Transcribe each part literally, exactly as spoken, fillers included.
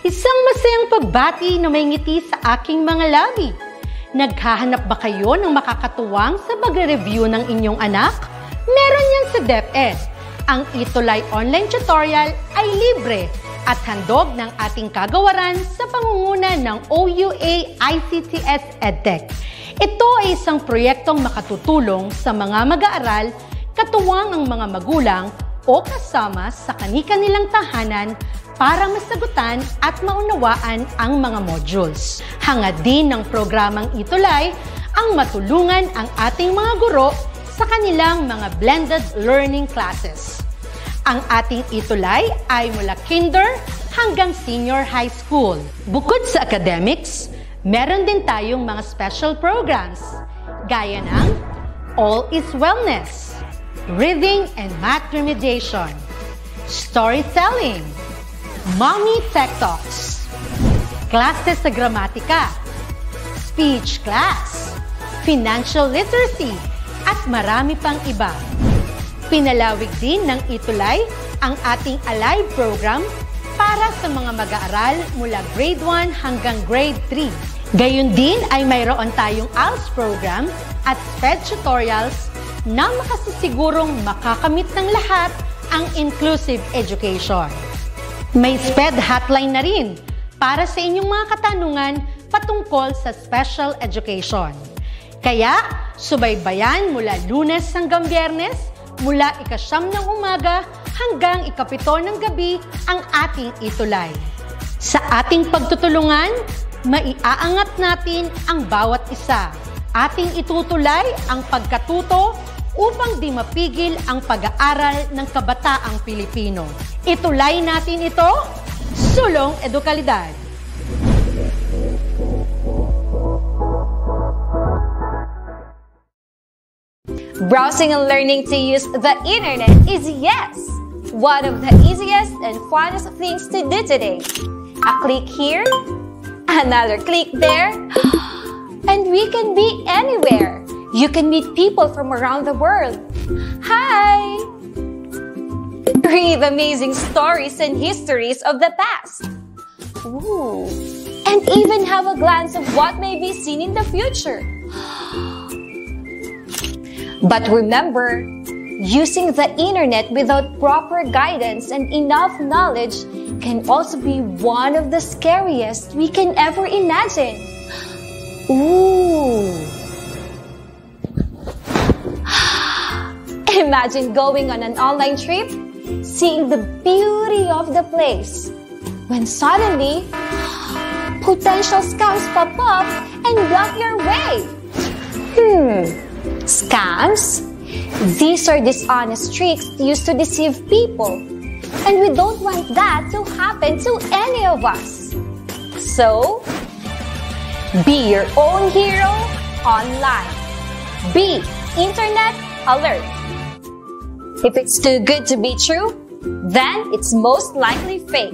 Isang masayang pagbati na may ngiti sa aking mga labi. Naghahanap ba kayo ng makakatuwang sa pagre-review ng inyong anak? Meron yan sa DepEd. Ang Itulay online tutorial ay libre at handog ng ating kagawaran sa pangunguna ng O U A I C T S EdTech. Ito ay isang proyektong makatutulong sa mga mag-aaral, katuwang ang mga magulang o kasama sa kani-kanilang tahanan para masagutan at maunawaan ang mga modules. Hangad din ng programang Itulay ang matulungan ang ating mga guro sa kanilang mga blended learning classes. Ang ating Itulay ay mula kinder hanggang senior high school. Bukod sa academics, meron din tayong mga special programs gaya ng All is Wellness, Reading and Math Remediation, Storytelling, Mommy Tech Talks, Classes sa Gramatika, Speech Class, Financial Literacy, at marami pang iba. Pinalawig din ng Itulay ang ating Alive program para sa mga mag-aaral mula grade one hanggang grade three. Gayun din ay mayroon tayong A L S program at SPED tutorials na makasisigurong makakamit ng lahat ang inclusive education. May SPED hotline na rin para sa inyong mga katanungan patungkol sa special education. Kaya, subaybayan mula Lunes hanggang Biyernes, mula ikasyam ng umaga hanggang ikapito ng gabi ang ating Itulay. Sa ating pagtutulungan, maiaangat natin ang bawat isa. Ating itutulay ang pagkatuto upang di mapigil ang pag-aaral ng kabataang Pilipino. Itulay natin ito, sulong edukalidad. Browsing and learning to use the internet is yes, one of the easiest and funnest things to do today. A click here, another click there, and we can be anywhere. You can meet people from around the world. Hi! Read amazing stories and histories of the past. Ooh. And even have a glance of what may be seen in the future. But remember, using the internet without proper guidance and enough knowledge can also be one of the scariest we can ever imagine. Ooh! Imagine going on an online trip, seeing the beauty of the place, when suddenly, potential scams pop up and block your way. Hmm. Scams? These are dishonest tricks used to deceive people. And we don't want that to happen to any of us. So, be your own hero online. Be Internet Alert. If it's too good to be true, then it's most likely fake.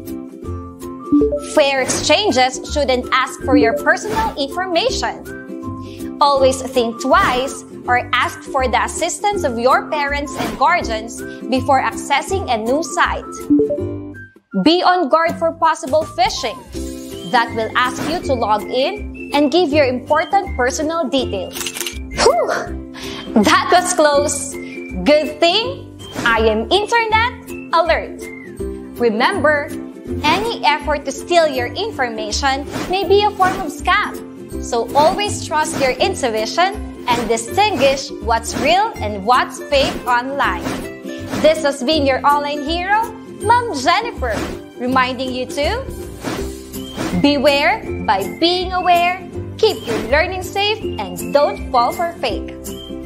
Fair exchanges shouldn't ask for your personal information. Always think twice or ask for the assistance of your parents and guardians before accessing a new site. Be on guard for possible phishing that will ask you to log in and give your important personal details. Whew! That was close. Good thing I am Internet Alert. Remember, any effort to steal your information may be a form of scam. So always trust your intuition and distinguish what's real and what's fake online. This has been your online hero, Ma'am Jennifer, reminding you to beware by being aware, keep your learning safe, and don't fall for fake.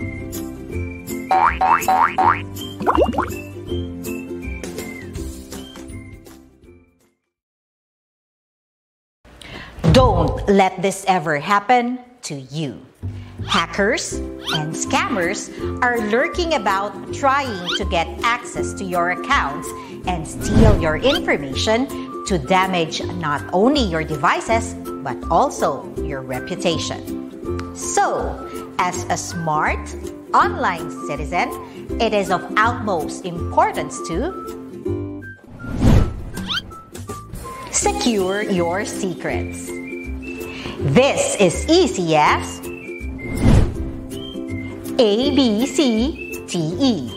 Don't let this ever happen to you. Hackers and scammers are lurking about trying to get access to your accounts and steal your information to damage not only your devices but also your reputation. So, as a smart online citizen, it is of utmost importance to Secure your secrets. This is easy as A, B, C, D, E.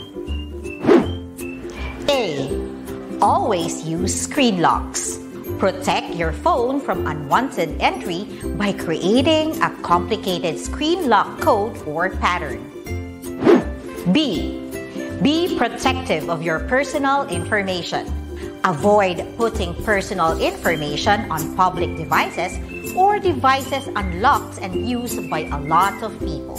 A. Always use screen locks. Protect your phone from unwanted entry by creating a complicated screen lock code or pattern. B. Be protective of your personal information. Avoid putting personal information on public devices or devices unlocked and used by a lot of people.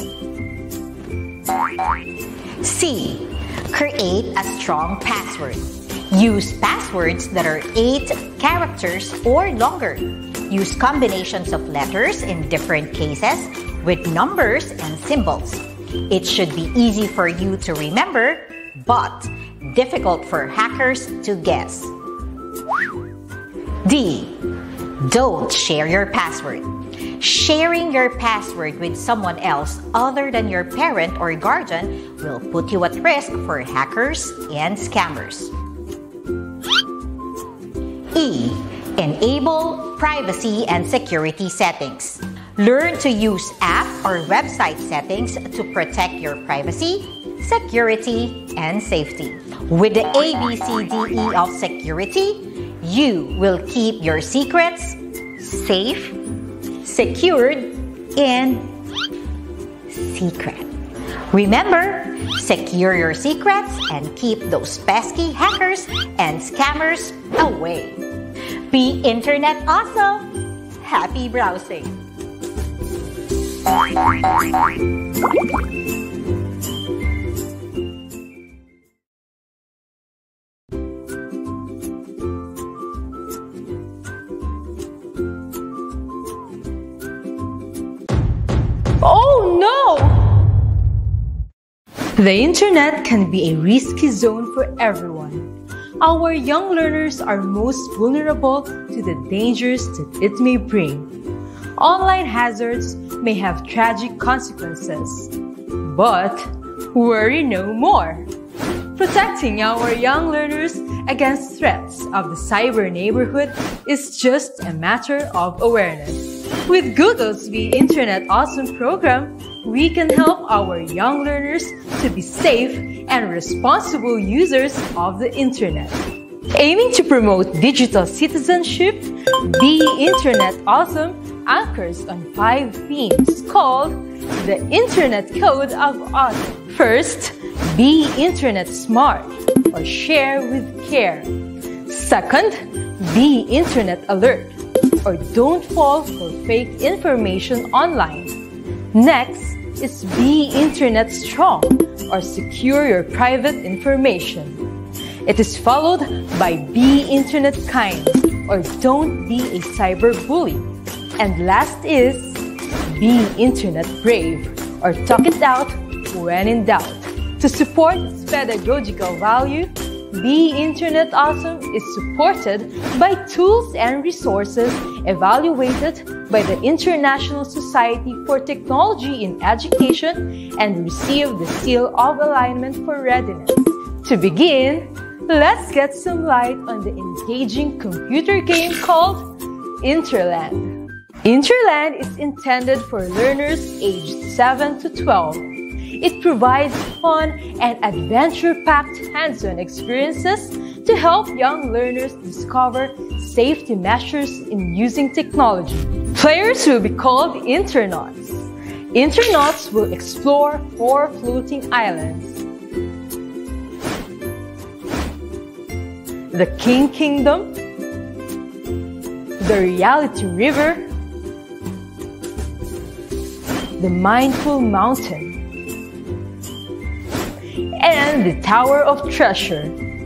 C. Create a strong password. Use passwords that are eight characters or longer. Use combinations of letters in different cases with numbers and symbols. It should be easy for you to remember, but difficult for hackers to guess. D. Don't share your password. Sharing your password with someone else other than your parent or guardian will put you at risk for hackers and scammers. E. Enable privacy and security settings. Learn to use app or website settings to protect your privacy, security, and safety. With the A B C D E of security, you will keep your secrets safe, secured, and secret. Remember, secure your secrets and keep those pesky hackers and scammers away. Be internet awesome! Happy browsing! Oh no! The internet can be a risky zone for everyone. Our young learners are most vulnerable to the dangers that it may bring. Online hazards may have tragic consequences. But worry no more. Protecting our young learners against threats of the cyber neighborhood is just a matter of awareness. With Google's Be Internet Awesome program, we can help our young learners to be safe and responsible users of the internet. Aiming to promote digital citizenship, Be Internet Awesome anchors on five themes called the Internet Code of Awesome. First, be internet smart or share with care. Second, be internet alert or don't fall for fake information online. Next is be internet strong or secure your private information. It is followed by be internet kind or don't be a cyber bully. And last is be internet brave or talk it out when in doubt. To support its pedagogical value, Be Internet Awesome is supported by tools and resources evaluated by the International Society for Technology in Education and received the seal of alignment for readiness. To begin, let's get some light on the engaging computer game called Interland. Interland is intended for learners aged seven to twelve. It provides fun and adventure-packed hands-on experiences to help young learners discover safety measures in using technology. Players will be called Internauts. Internauts will explore four floating islands: the King Kingdom, the Reality River, the Mindful Mountain, and the Tower of Treasure.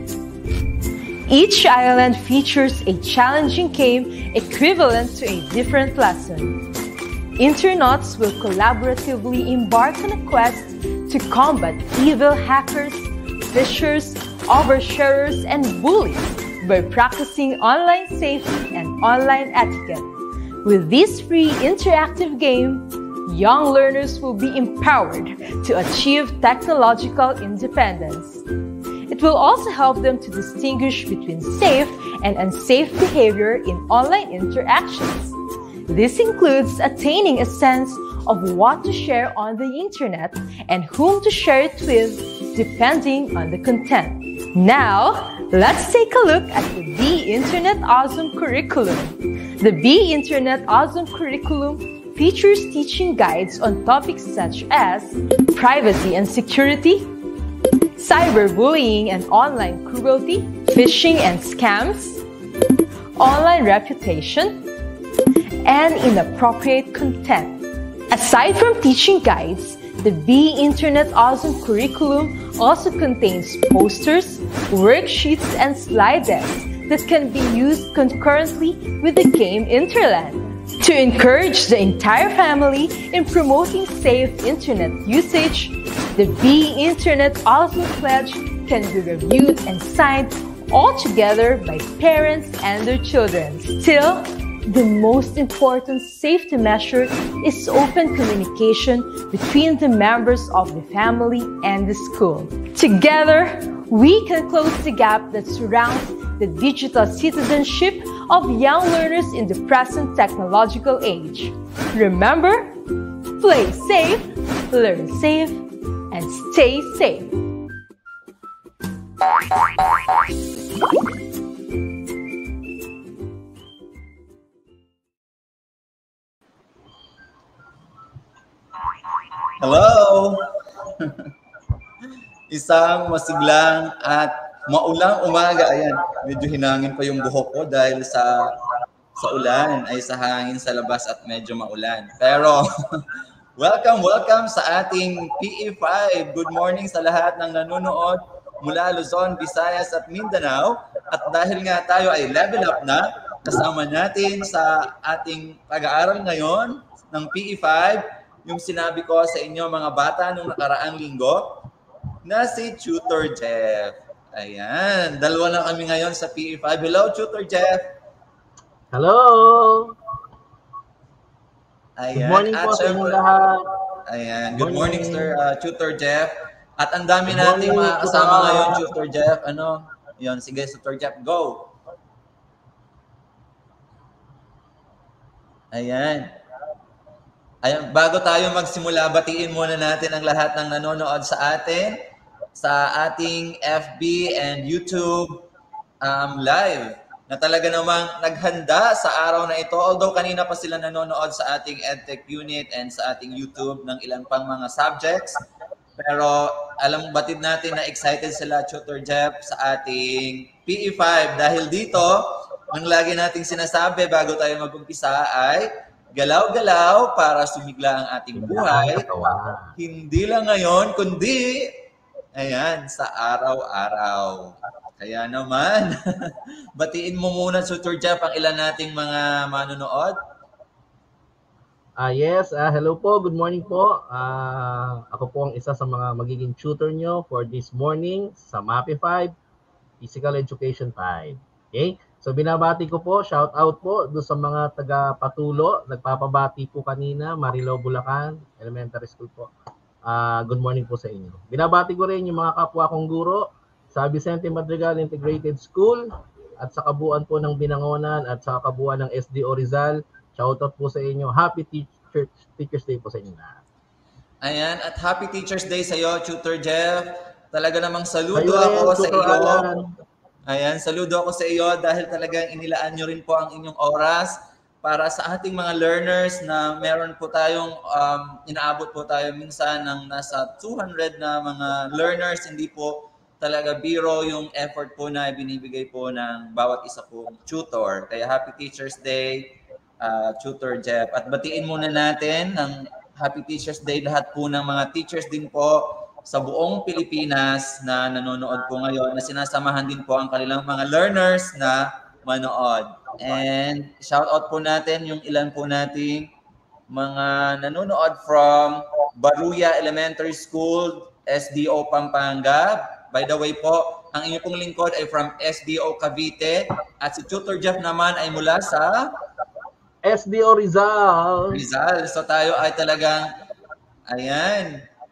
Each island features a challenging game equivalent to a different lesson. Internauts will collaboratively embark on a quest to combat evil hackers, phishers, oversharers, and bullies by practicing online safety and online etiquette. With this free interactive game, young learners will be empowered to achieve technological independence. It will also help them to distinguish between safe and unsafe behavior in online interactions. This includes attaining a sense of what to share on the internet and whom to share it with, depending on the content. Now, let's take a look at the Be Internet Awesome curriculum. The Be Internet Awesome curriculum features teaching guides on topics such as privacy and security, cyberbullying and online cruelty, phishing and scams, online reputation, and inappropriate content. Aside from teaching guides, the Be Internet Awesome curriculum also contains posters, worksheets, and slide decks that can be used concurrently with the game Interland. To encourage the entire family in promoting safe internet usage, the Be Internet Awesome Pledge can be reviewed and signed all together by parents and their children. Still, the most important safety measure is open communication between the members of the family and the school. Together, we can close the gap that surrounds the digital citizenship of young learners in the present technological age. Remember, play safe, learn safe, and stay safe. Hello! Isang masiglang at maulang umaga. Ayan, medyo hinangin pa yung buhok ko dahil sa sa ulan, ay sa hangin sa labas at medyo maulan. Pero, welcome, welcome sa ating P E five. Good morning sa lahat ng nanonood mula Luzon, Visayas at Mindanao. At dahil nga tayo ay level up na, kasama natin sa ating pag-aaral ngayon ng P E five, yung sinabi ko sa inyo mga bata nung nakaraang linggo, na si Tutor Jeff. Ayan, dalawa na kami ngayon sa P E five. Hello, Tutor Jeff. Hello. Ayan. Good morning po sa inyong lahat. Ayan, good morning, morning Sir uh, Tutor Jeff. At ang dami nating mga kasama ngayon, Tutor Jeff. Ano? Yun, sige, Tutor Jeff, go. Ayan. Ayan, bago tayo magsimula, batiin muna natin ang lahat ng nanonood sa atin sa ating F B and YouTube um, live na talaga namang naghanda sa araw na ito. Although kanina pa sila nanonood sa ating EdTech unit and sa ating YouTube ng ilang pang mga subjects. Pero alam batid natin na excited sila, Tutor Jeff, sa ating P E five. Dahil dito, ang lagi nating sinasabi bago tayo mag-umpisa ay galaw-galaw para sumigla ang ating buhay. Hindi lang ngayon, kundi ayan, sa araw-araw. Kaya naman, batiin mo muna, Tutor Jeff, ang ilan nating mga manonood. Ah, yes, uh, hello po, good morning po. Uh, ako po ang isa sa mga magiging tutor nyo for this morning sa M A P E five, Physical Education five. Okay? So binabati ko po, shout out po doon sa mga taga-Patulo. Nagpapabati po kanina, Marilao, Bulacan, Elementary School po. Uh, good morning po sa inyo. Binabati ko rin yung mga kapwa kong guro sa Vicente Madrigal Integrated School at sa kabuuan po ng Binangonan at sa kabuuan ng S D O Rizal. Shout out po sa inyo. Happy Teacher, Teacher's Day po sa inyo na. Ayan, at Happy Teacher's Day sa iyo, Tutor Jeff. Talaga namang saludo Ayun, ako sa iyo. Alan. Ayan, saludo ako sa iyo dahil talagang inilaan nyo rin po ang inyong oras para sa ating mga learners na meron po tayong, um, inaabot po tayo minsan ng nasa two hundred na mga learners. Hindi po talaga biro yung effort po na binibigay po ng bawat isa pong tutor. Kaya Happy Teacher's Day, uh, Tutor Jeff. At batiin muna natin ng Happy Teacher's Day lahat po ng mga teachers din po sa buong Pilipinas na nanonood po ngayon, na sinasamahan din po ang kanilang mga learners na manood. And shout out po natin yung ilan po nating mga nanonood from Baruya Elementary School, S D O Pampanga. By the way po, ang inyong pong lingkod ay from S D O Cavite at si Tutor Jeff naman ay mula sa S D O Rizal. Rizal. So tayo ay talagang, ayan,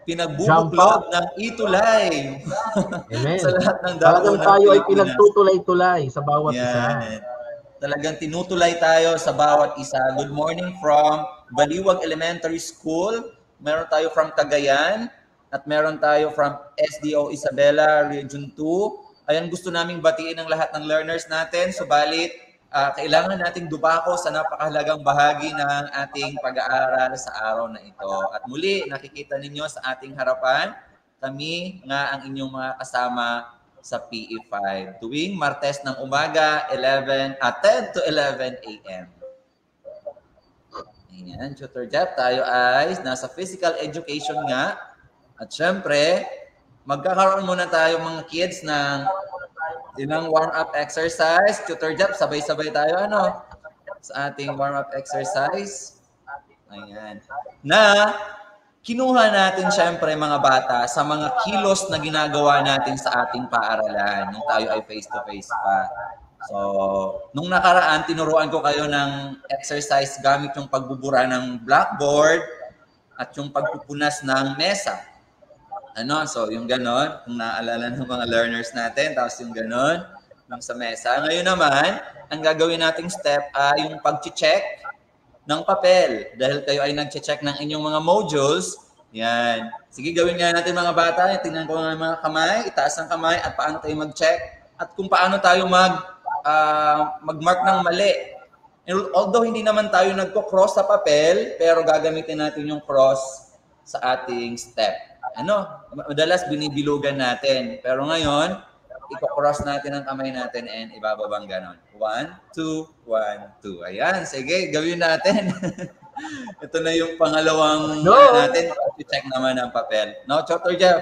pinagbubuklod ng itulay. Amen. Sa lahat ng Talagang dako ng tayo ay Pilipinas. pinagtutulay-tulay sa bawat Yan. isa. Talagang tinutulay tayo sa bawat isa. Good morning from Baliwag Elementary School. Meron tayo from Cagayan at meron tayo from S D O Isabela Region two. Ayan, gusto naming batiin ang lahat ng learners natin. Subalit, uh, kailangan nating dubako sa napakahalagang bahagi ng ating pag-aaral sa araw na ito. At muli, nakikita ninyo sa ating harapan, kami nga ang inyong mga kasama sa P E five. Tuwing Martes ng umaga, eleven, at ten to eleven a m Ayan, Tutor Jeff, tayo ay nasa physical education nga. At syempre, magkakaroon muna tayo mga kids ng ilang warm-up exercise. Tutor Jeff, sabay-sabay tayo ano sa ating warm-up exercise. Ayan. Na kinuha natin syempre mga bata sa mga kilos na ginagawa natin sa ating paaralan nung tayo ay face-to-face pa. So, nung nakaraan, tinuruan ko kayo ng exercise gamit yung pagbubura ng blackboard at yung pagpupunas ng mesa. Ano, so yung ganon, kung naaalala ng mga learners natin, tapos yung ganon, yung sa mesa. Ngayon naman, ang gagawin nating step ay yung pag-check ng papel. Dahil kayo ay nag-check ng inyong mga modules, yan. Sige, gawin nga natin mga bata, tingnan ko nga mga kamay, itaas ang kamay, at paano tayo mag-check, at kung paano tayo mag, uh, mag-mark ng mali. And although hindi naman tayo nagko-cross sa papel, pero gagamitin natin yung cross sa ating step. Ano, madalas binibilugan natin. Pero ngayon, i-cross natin ang kamay natin and ibababang ganon. One, two, one, two. Ayan, sige, gawin natin. Ito na yung pangalawang no. natin. I-check naman ang papel. No, Tutor Jeff?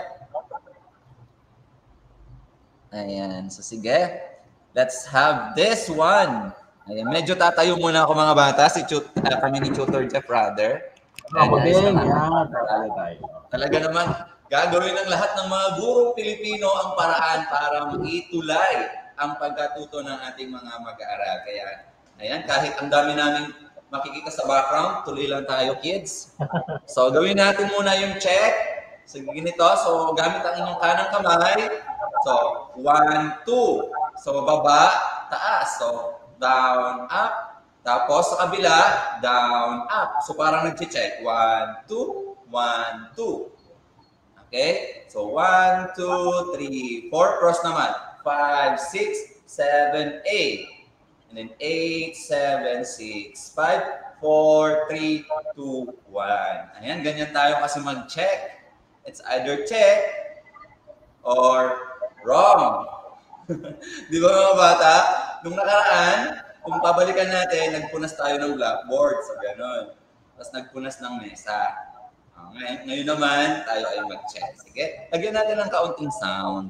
Ayan, so sige. Let's have this one. Ayan, medyo tatayo muna ako mga bata. Si Tut uh, kami ni Tutor Jeff rather. Ako din, yan. Tayo. Talaga naman, gagawin ng lahat ng mga gurong Pilipino ang paraan para maitulay ang pagkatuto ng ating mga mag-aaral. Kaya, ayan, kahit ang dami namin makikita sa background, tuloy lang tayo, kids. So, gawin natin muna yung check. So, ganito. So, gamit ang inyong kanang kamay. So, one, two. So, baba, taas. So, down, up. Tapos sa kabila, down, up. So parang nag-check. One, two, one, two. Okay? So one, two, three, four. Cross naman. Five, six, seven, eight. And then eight, seven, six, five, four, three, two, one. Ayan, ganyan tayo kasi mag-check. It's either check or wrong. Di ba mga bata? Nung nakaraan, kung pabalikan natin, nagpunas tayo ng blackboard. So, gano'n. Tapos nagpunas ng mesa. Uh, ngayon, ngayon naman, tayo ay mag-check. Sige. Lagyan natin ng kaunting sound.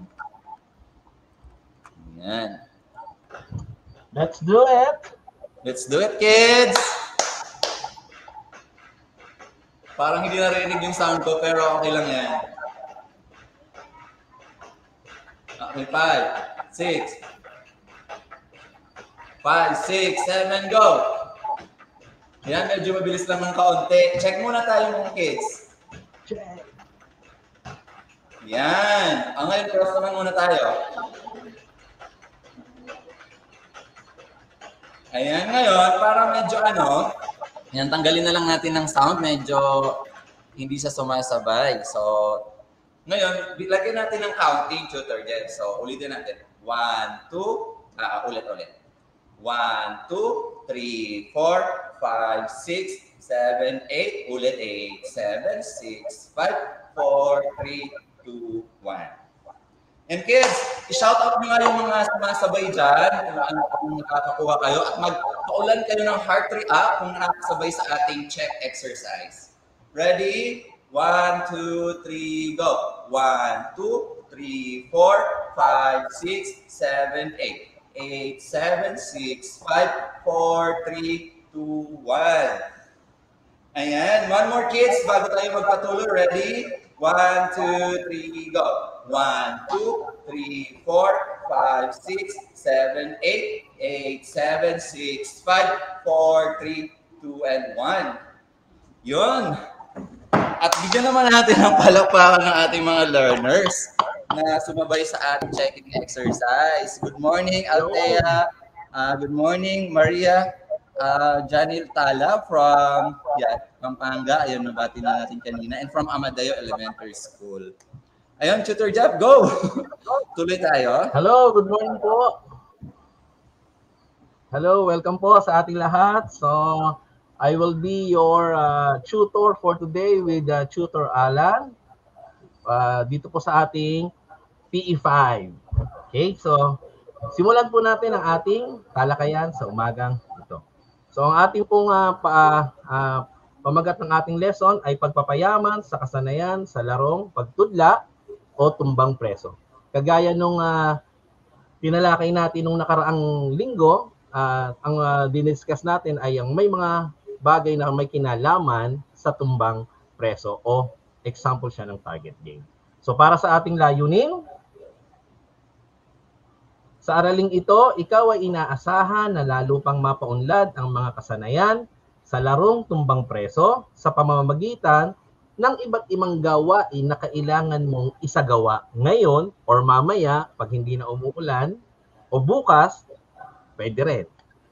Ayan. Let's do it! Let's do it, kids! Parang hindi narinig yung sound ko, pero okay lang yan. Okay, five, six, Five, six, seven, go! Yan, medyo mabilis lang ng kaunti. Check muna tayo mga kids. Check. Yan. Ang ngayon, cross naman muna tayo. Ayan, ngayon, para medyo ano, yan, tanggalin na lang natin ng sound. Medyo hindi siya sumasabay. So, ngayon, lagyan natin ng counting, Tutor Jeff. So, ulitin natin. One, two, ah, ulit, ulit. One, two, three, four, five, six, seven, eight. Ulit, eight, seven, six, five, four, three, two, one. And kids, i-shout out nyo nga yung mga sumasabay dyan kung, ano, kung nakakakuha kayo at magpaulan kayo ng heart react kung nakakasabay sa ating check exercise. Ready? One, two, three, go. One, two, three, four, five, six, seven, eight. Eight, seven, six, five, four, three, two, one. Ayan. One more kids bago tayo magpatuloy. Ready? One, two, three, go. One, two, three, four, five, six, seven, eight. Eight, seven, six, five, four, three, two, and one. Yun. At bigyan naman natin ng palakpakan ng ating mga learners na sumabay sa ating checking exercise. Good morning, Althea. Uh, good morning, Maria. Uh, Janil Tala from yeah, Pampanga. Ayun, nabati na natin kanina. And from Amadeo Elementary School. Ayun, Tutor Jeff, go! Tuloy tayo. Hello, good morning po. Hello, welcome po sa ating lahat. So, I will be your uh, tutor for today with uh, Tutor Alan. Uh, dito po sa ating P E five. Okay, so simulan po natin ang ating talakayan sa umagang ito. So, ang ating pong uh, pa, uh, pamagat ng ating lesson ay pagpapayaman sa kasanayan sa larong pagtudla o tumbang preso. Kagaya nung uh, tinalakay natin nung nakaraang linggo, uh, ang uh, diniscuss natin ay ang may mga bagay na may kinalaman sa tumbang preso o example siya ng target game. So para sa ating layunin, sa araling ito, ikaw ay inaasahan na lalo pang mapaunlad ang mga kasanayan sa larong tumbang preso sa pamamagitan ng iba't ibang gawain na kailangan mong isagawa ngayon or mamaya pag hindi na umuulan o bukas, pwede rin.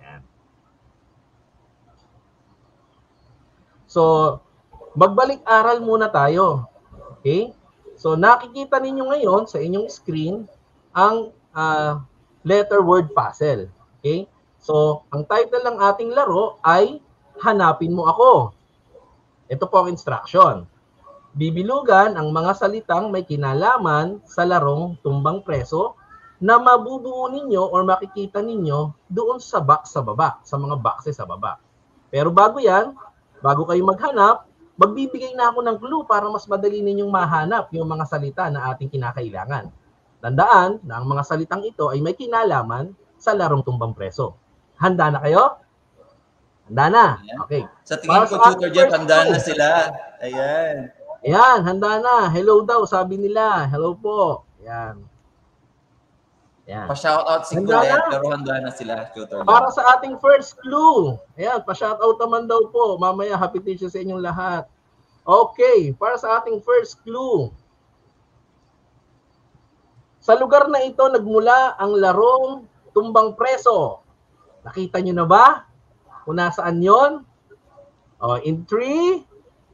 So, magbalik-aral muna tayo. Okay? So, nakikita ninyo ngayon sa inyong screen ang uh, letter word puzzle. Okay? So, ang title ng ating laro ay Hanapin Mo Ako. Ito po ang instruction. Bibilugan ang mga salitang may kinalaman sa larong tumbang preso na mabubuo ninyo or makikita ninyo doon sa box sa baba, sa mga boxes sa baba. Pero bago yan, bago kayo maghanap, magbibigay na ako ng clue para mas madali ninyong mahanap yung mga salita na ating kinakailangan. Tandaan na ang mga salitang ito ay may kinalaman sa larong tumbang preso. Handa na kayo? Handa na? Okay. Sa tingin ko, Tutor Jeff, handa na sila. Ayan. Ayan, handa na. Hello daw, sabi nila. Hello po. Ayan. Ayan. Pa-shoutout si Colette, pero handa na sila, Tutor Jeff. Para sa ating first clue. Ayan, pa-shoutout naman daw po. Mamaya, happy teacher sa inyong lahat. Okay, para sa ating first clue. Sa lugar na ito, nagmula ang larong tumbang preso. Nakita nyo na ba? Kung nasaan yun? Oh, in three,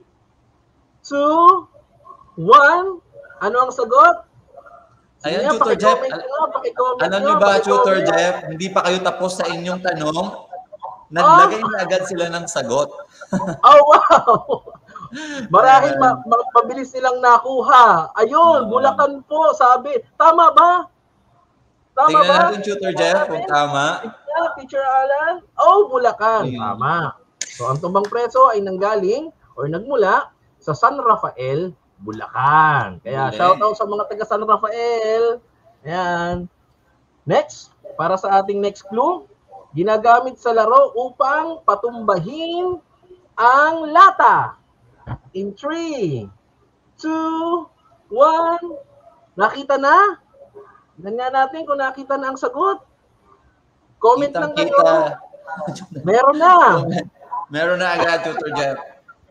two, one. Ano ang sagot? Ayan, Tutor Jeff. Alam niyo ba, Tutor Jeff, hindi pa kayo tapos sa inyong tanong, naglagay na agad sila ng sagot. Oh, wow! Marahil ma ma mabilis silang nakuha. Ayun, Bulacan po, sabi. Tama ba? Tama Tingnan ba? natin, Tutor Jeff, kung tama. Tingnan, Teacher Alan. Oh, Bulacan. Ayun. Tama. So, ang tumbang preso ay nanggaling or nagmula sa San Rafael, Bulacan. Kaya Bule. shout out sa mga taga San Rafael. Ayan. Next, para sa ating next clue, ginagamit sa laro upang patumbahin ang lata. In three, two, one. Nakita na? Ganyan natin kung nakita na ang sagot. Comment lang kayo. Meron na. Meron na agad, Tutor Jeff.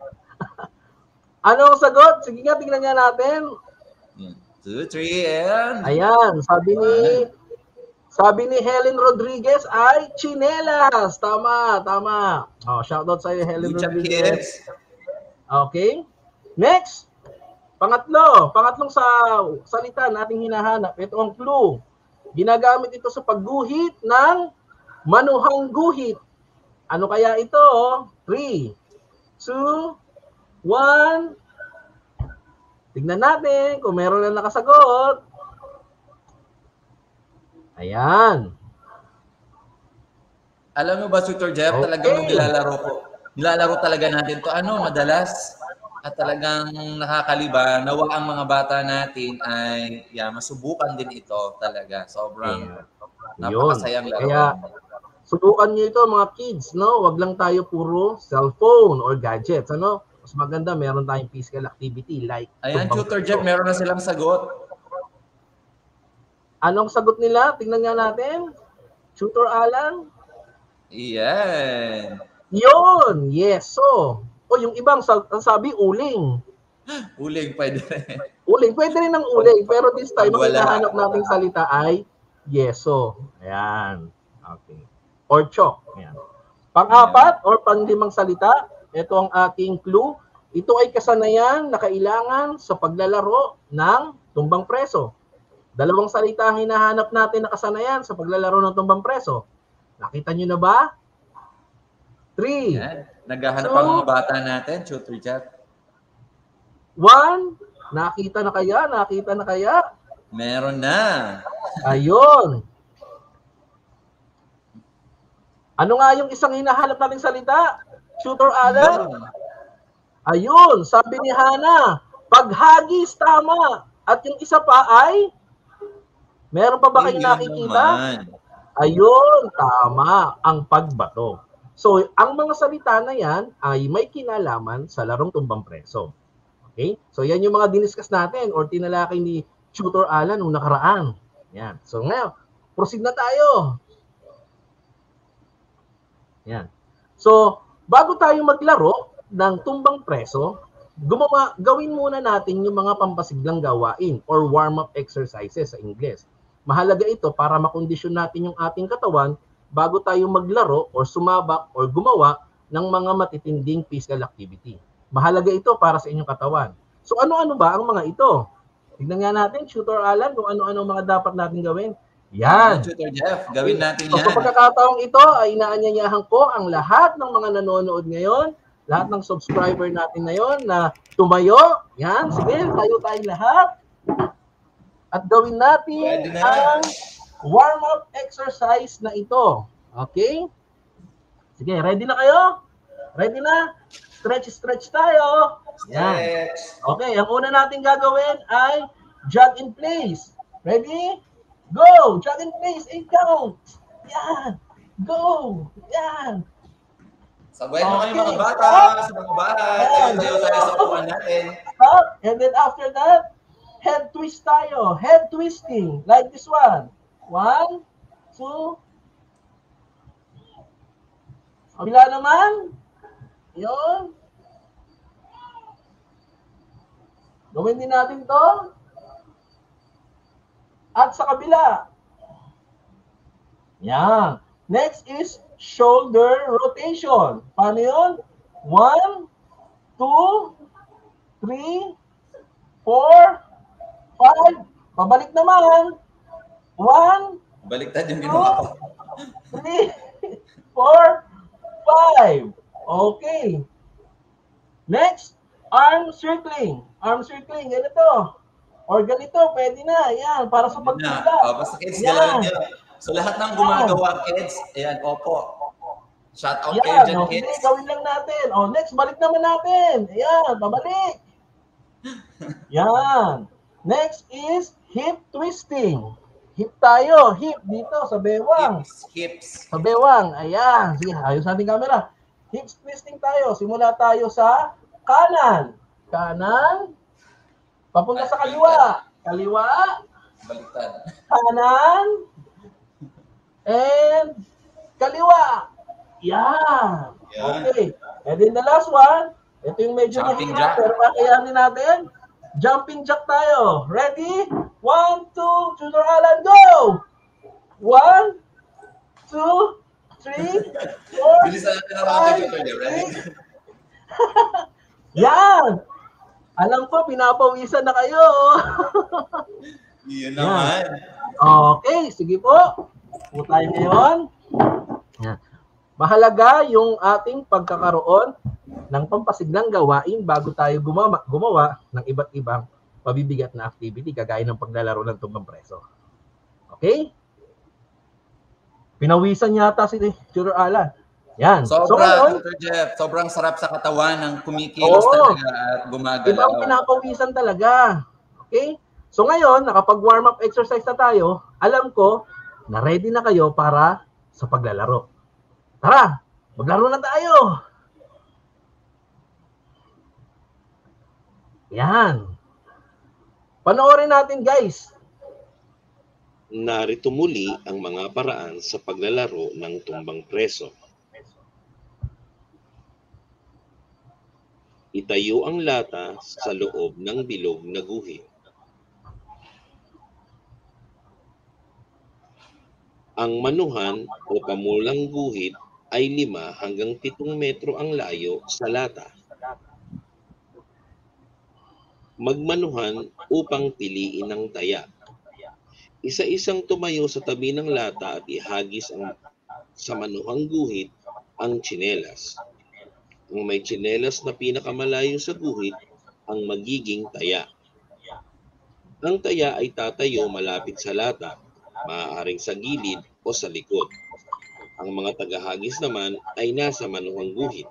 Ano ang sagot? Sige nga, tingnan nga natin. Two, three, and... Ayan, sabi ni sabi ni Helen Rodriguez ay chinelas. Tama, tama. Oh, shoutout sa iyo, Helen Good job, Rodriguez. kids. Okay. Next. Pangatlo. Pangatlong sa salita nating hinahanap. Ito ang clue. Ginagamit ito sa pagguhit ng manuhang guhit. Ano kaya ito? Three, two, one. Tignan natin kung meron na nakasagot. Ayan. Alam mo ba, Tutor Jeff, Okay. talagang nilalaro ko. Nilalaro talaga natin to. Ano, madalas at talagang nakakaliba. Nawa ang mga bata natin ay yeah, masubukan din ito talaga. Sobrang Yeah. napakasayang laro. Kaya, subukan niyo ito mga kids, no? Wag lang tayo puro cellphone or gadgets, ano? Mas maganda meron tayong physical activity like Ayan, tumbang Tutor preso. Jeff, meron na silang sagot. Anong sagot nila? Tingnan nga natin. Tutor Alan? Iyan. Yon, yes. So, o yung ibang sab- sabi uling. Uling, pwede rin. Uling, pwede rin ng uling. Pero this time, ang Wala. hinahanap nating salita ay yeso. Ayan. Okay. Or chalk. Ayan. Pang-apat or pang-limang salita, ito ang ating clue. Ito ay kasanayan na kailangan sa paglalaro ng tumbang preso. Dalawang salita ang hinahanap natin na kasanayan sa paglalaro ng tumbang preso. Nakita nyo na ba? Three. Yan. Naghahanap So, ang mga bata natin, Tutor Jeff. One. Nakita na kaya? Nakita na kaya? Meron na. Ayun. Ano nga yung isang hinahanap nating salita? Tutor Alan? Ayun, sabi ni Hana, paghagis, tama. At yung isa pa ay, meron pa ba kayo Ayun nakikita? naman. Ayun, tama, ang pagbato. So, ang mga salita na yan ay may kinalaman sa larong tumbang preso. Okay? So, yan yung mga diniscuss natin or tinalakay ni Tutor Alan nung nakaraan. Yan. So, ngayon, proceed na tayo. Yan. So, bago tayo maglaro ng tumbang preso, gumawa, gawin muna natin yung mga pampasiglang gawain or warm-up exercises sa Ingles. Mahalaga ito para makondisyon natin yung ating katawan bago tayo maglaro or sumabak or gumawa ng mga matitinding physical activity. Mahalaga ito para sa inyong katawan. So ano-ano ba ang mga ito? Tignan nga natin, Tutor Alan, kung ano-ano mga dapat natin gawin. Yan. Tutor Jeff, gawin natin So, yan. sa pagkakataong ito, ay inaanyayahan ko ang lahat ng mga nanonood ngayon, lahat ng subscriber natin ngayon na tumayo. Yan, sige, tayo tayong lahat. At gawin natin ang warm-up exercise na ito. Okay? Sige, ready na kayo? Ready na? Stretch, stretch tayo. Yan. Okay, ang una natin gagawin ay jog in place. Ready? Go! Jog in place, eight counts. Yan. Go! Yan. Sabay mo kayo Okay. mga bata sa mga bahay. Tayo-tayo tayo sa upuan natin. Stop. And then after that, head twist tayo. Head twisting. Like this one. One, two. Kabila naman. Yun. Gawin din natin to. At sa kabila. Yan. Next is shoulder rotation. Paano yun? One, two, three, four, five. Pabalik naman. One, Baliktad yung ginawa ko. three, four, five. Okay. Next, arm circling. Arm circling. Ganito. Or ganito, pwede na. Yan, para sa Na. pagtula. Oh, basta kids, galawin nyo. So lahat ng gumagawa, kids, ayan, opo. Shout out kayo Yan, dyan, okay, kids. gawin lang natin. O, next, balik naman natin. Ayan, pabalik. Yan. Next is hip twisting. Hip tayo. Hip dito sa bewang. Hips, hips. Sa bewang. Ayan. Sige, ayos natin camera. Hip twisting tayo. Simula tayo sa kanan. Kanan. Papunta sa kaliwa. Kaliwa. Baliktad. Kanan. And kaliwa. Yan. Yan. Okay. And then the last one, ito yung medyo Jumping mahirap, jack. pero kakayanin natin. Jumping jack tayo. Ready? One, two, Tutor Alan, go! One, two, three, four, Bilisan natin ang mga five, Tutor Jeff. Ready? six. Yan! Alam ko, pinapawisan na kayo. Yun naman. Okay, sige po. Po tayo ngayon. Yan. Mahalaga yung ating pagkakaroon ng pampasiglang gawain bago tayo gumawa, gumawa ng iba't ibang pabibigat na activity kagaya ng paglalaro ng tumbang preso. Okay? Pinawisan yata si Tutor Alan. Yan. So, Sobra, ngayon, Tutor Jeff. Sobrang sarap sa katawan ng kumikilos Oo. talaga at ibang gumagalaw. pinapawisan talaga. Okay? So ngayon, nakapag-warm up exercise na tayo, alam ko na ready na kayo para sa paglalaro. Tara, maglaro na tayo. Yan. Panoorin natin, guys. Narito muli ang mga paraan sa paglalaro ng tumbang preso. Itayo ang lata sa loob ng bilog na guhit. Ang manuhan o pamulang guhit ay lima hanggang pitong metro ang layo sa lata. Magmanuhan upang piliin ang taya. Isa-isang tumayo sa tabi ng lata at ihagis ang, sa manuhang guhit ang tsinelas. Ang may tsinelas na pinakamalayo sa guhit ang magiging taya. Ang taya ay tatayo malapit sa lata, maaaring sa gilid o sa likod. Ang mga tagahagis naman ay nasa manuhang guhit.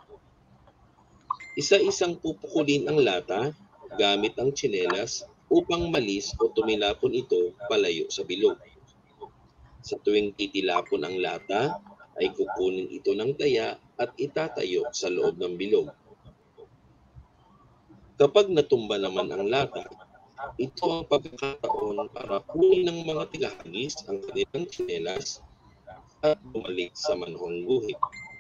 Isa-isang pupukulin ang lata gamit ang tsinelas upang malis o tumilapon ito palayo sa bilog. Sa tuwing titilapon ang lata, ay kukunin ito ng taya at itatayo sa loob ng bilog. Kapag natumba naman ang lata, ito ang pagkakataon para kunin ng mga tigahagis ang kanilang tsinelas at bumalik sa manuhang guhit.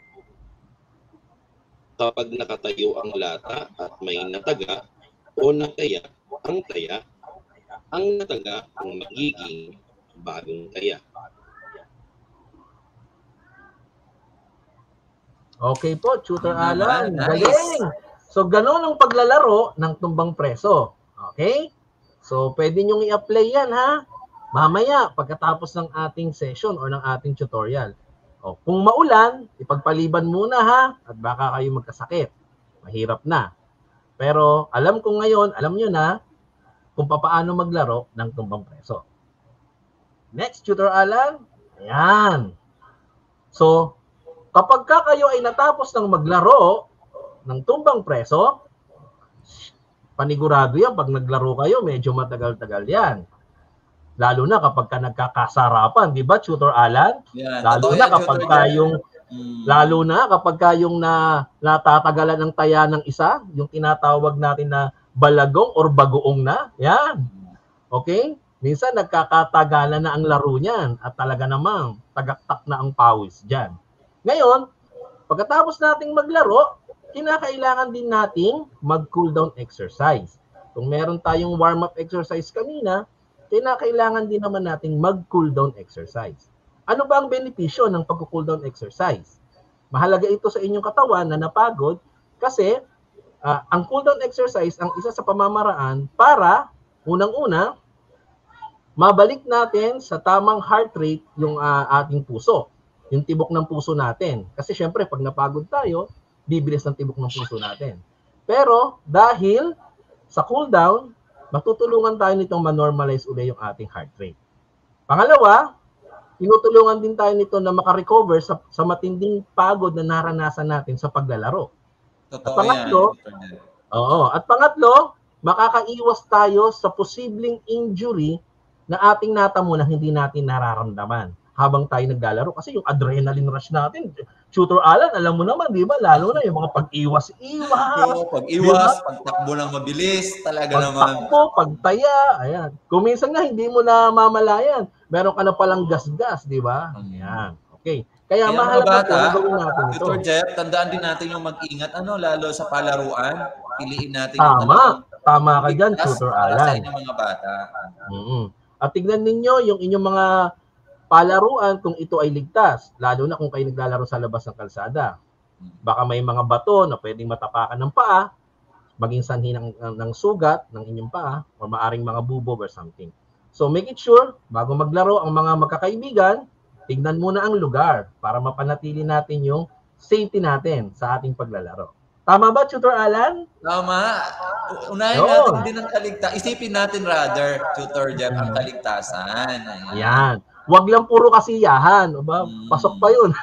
Kapag nakatayo ang lata at may nataga o nataya ang taya, ang nataga ang magiging bagong taya. Okay po, Tutor Ano Alan. naman, nice. Galing! So, ganun ang paglalaro ng tumbang preso. Okay? So, pwede nyong i-apply yan, ha? Mamaya, pagkatapos ng ating session or ng ating tutorial. O, kung maulan, ipagpaliban muna, ha? At baka kayo magkasakit. Mahirap na. Pero, alam ko ngayon, alam nyo na kung paano maglaro ng tumbang preso. Next, Tutor Alan. Ayan. So, kapag ka kayo ay natapos ng maglaro ng tumbang preso, panigurado yan, pag naglaro kayo, medyo matagal-tagal yan. Lalo na kapag ka nagkakasarapan, di ba, Tutor Alan? Yan. Lalo Totoo na yan, kapag Tutor kayong, Mm. lalo na kapag kayong na, natatagalan ng taya ng isa, yung tinatawag natin na balagong or bagoong na, yan. Okay? Minsan nagkakatagalan na ang laro niyan at talaga namang tagaktak na ang pawis dyan. Ngayon, pagkatapos nating maglaro, kinakailangan din nating mag-cool down exercise. Kung meron tayong warm-up exercise kanina, kinakailangan din naman nating mag-cool down exercise. Ano ba ang benepisyo ng pag-cool down exercise? Mahalaga ito sa inyong katawan na napagod kasi uh, ang cool down exercise ang isa sa pamamaraan para, unang-una, mabalik natin sa tamang heart rate yung uh, ating puso. Yung tibok ng puso natin. Kasi syempre, pag napagod tayo, bibilis ng tibok ng puso natin. Pero, dahil sa cool down, matutulungan tayo nitong ma-normalize ulit yung ating heart rate. Pangalawa, tinutulungan din tayo nito na makarecover sa, sa matinding pagod na naranasan natin sa paglalaro. Totoo at pangatlo, yan. Oo, at pangatlo, makakaiwas tayo sa posibleng injury na ating natamo na hindi natin nararamdaman habang tayo naglalaro. Kasi yung adrenaline rush natin, Tutor Alan, alam mo naman, di ba? Lalo na yung mga pag-iwas-iwas. Oo, pag-iwas, diba? Pagtakbo ng mabilis, talaga naman. Pagtakbo, pagtaya, ayan. Kung minsan nga, hindi mo na mamalayan. Meron ka na palang gas-gas, di ba? Ayan. Okay. Kaya, Kaya mahalaga mga bata, po, gawin natin ito. Tutor Jeff, tandaan din natin yung mag-ingat, ano, lalo sa palaruan. Piliin natin Tama. yung talagang Tama ka dyan, Tutor para sa Alan. inyong mga bata. Mm-hmm. At tignan ninyo yung inyong mga palaruan kung ito ay ligtas, lalo na kung kayo naglalaro sa labas ng kalsada. Baka may mga bato na pwedeng matapakan ng paa, maging sanhi ng, ng, ng sugat ng inyong paa, o maaring mga bubog or something. So make it sure, bago maglaro ang mga magkakaibigan, tignan muna ang lugar para mapanatili natin yung safety natin sa ating paglalaro. Tama ba, Tutor Alan? Tama. Unahin Yo. natin din ang kaligtasan. Isipin natin rather, Tutor Jeff, ang kaligtasan. Ayan. Ayan. Huwag lang puro kasiyahan. O ba? Pasok pa yun.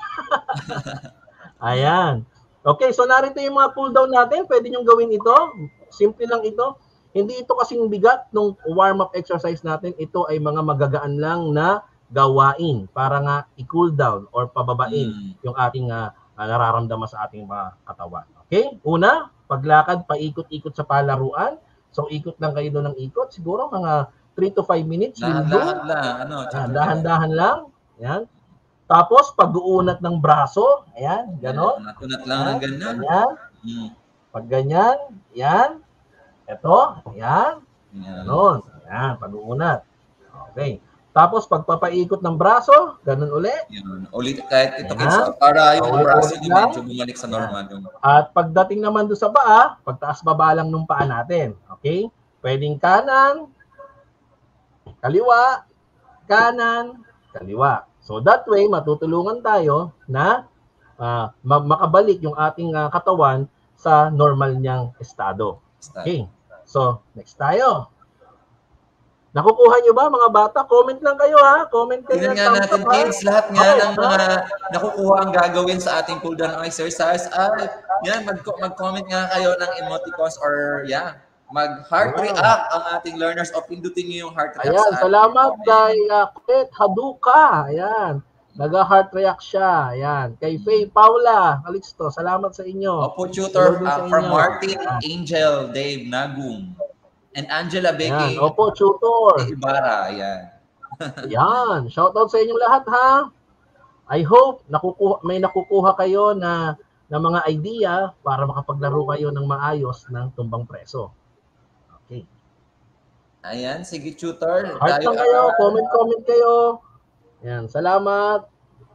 Ayan. Okay, so narito yung mga cool down natin. Pwede nyo gawin ito. Simple lang ito. Hindi ito kasing bigat nung warm-up exercise natin. Ito ay mga magagaan lang na gawain para nga i-cool down or pababain Mm. yung ating uh, nararamdaman sa ating mga katawan. Okay? Una, paglakad, paikot-ikot sa palaruan. So, ikot lang kayo doon ng ikot. Siguro mga three to five minutes. Dahan-dahan lang. Ano, Dahan-dahan lang. Ayan. Tapos, pag-uunat ng braso. Ayan, gano'n. Unat-unat lang ng ganyan. Ayan. Mm. Pag ganyan, yan. Ito, yan. Yan. Ganon. Yan, pag-uunat. Okay. Tapos, pagpapaikot ng braso, ganun ulit. Yan. Ulit kahit ito Yan. kinsa para yung Ulit, braso ulit niyo lang. medyo bumalik sa normal. Yung... At pagdating naman doon sa paa, pagtaas-baba lang nung paa natin. Okay? Pwedeng kanan, kaliwa, kanan, kaliwa. So that way, matutulungan tayo na uh, makabalik yung ating uh, katawan sa normal niyang estado. Okay. So, next tayo. Nakukuha nyo ba mga bata? Comment lang kayo ha. Comment kayo. Tingnan nga natin, kids, lahat nga okay, ng mga nakukuha ang gagawin sa ating pull down exercise. Ay, yan, mag-comment nga kayo ng emoticons or yeah, mag-heart wow. react ang ating learners o pindutin nyo yung heart react. Ayan, salamat kay uh, Kate Haduka. Ayan, nag-heart react siya. Ayan, kay Faye Paula Calixto, salamat sa inyo. Opo, tutor, uh, from inyo. Martin, Angel, Dave, Nagum. And Angela Becky. Yan. Opo, tutor. Ibarra, yan. Yan. Shoutout sa inyong lahat, ha? I hope nakukuha, may nakukuha kayo na, na mga idea para makapaglaro kayo ng maayos ng tumbang preso. Okay. Ayan, sige, tutor. Heart lang kayo. Comment, comment kayo. Yan. Salamat.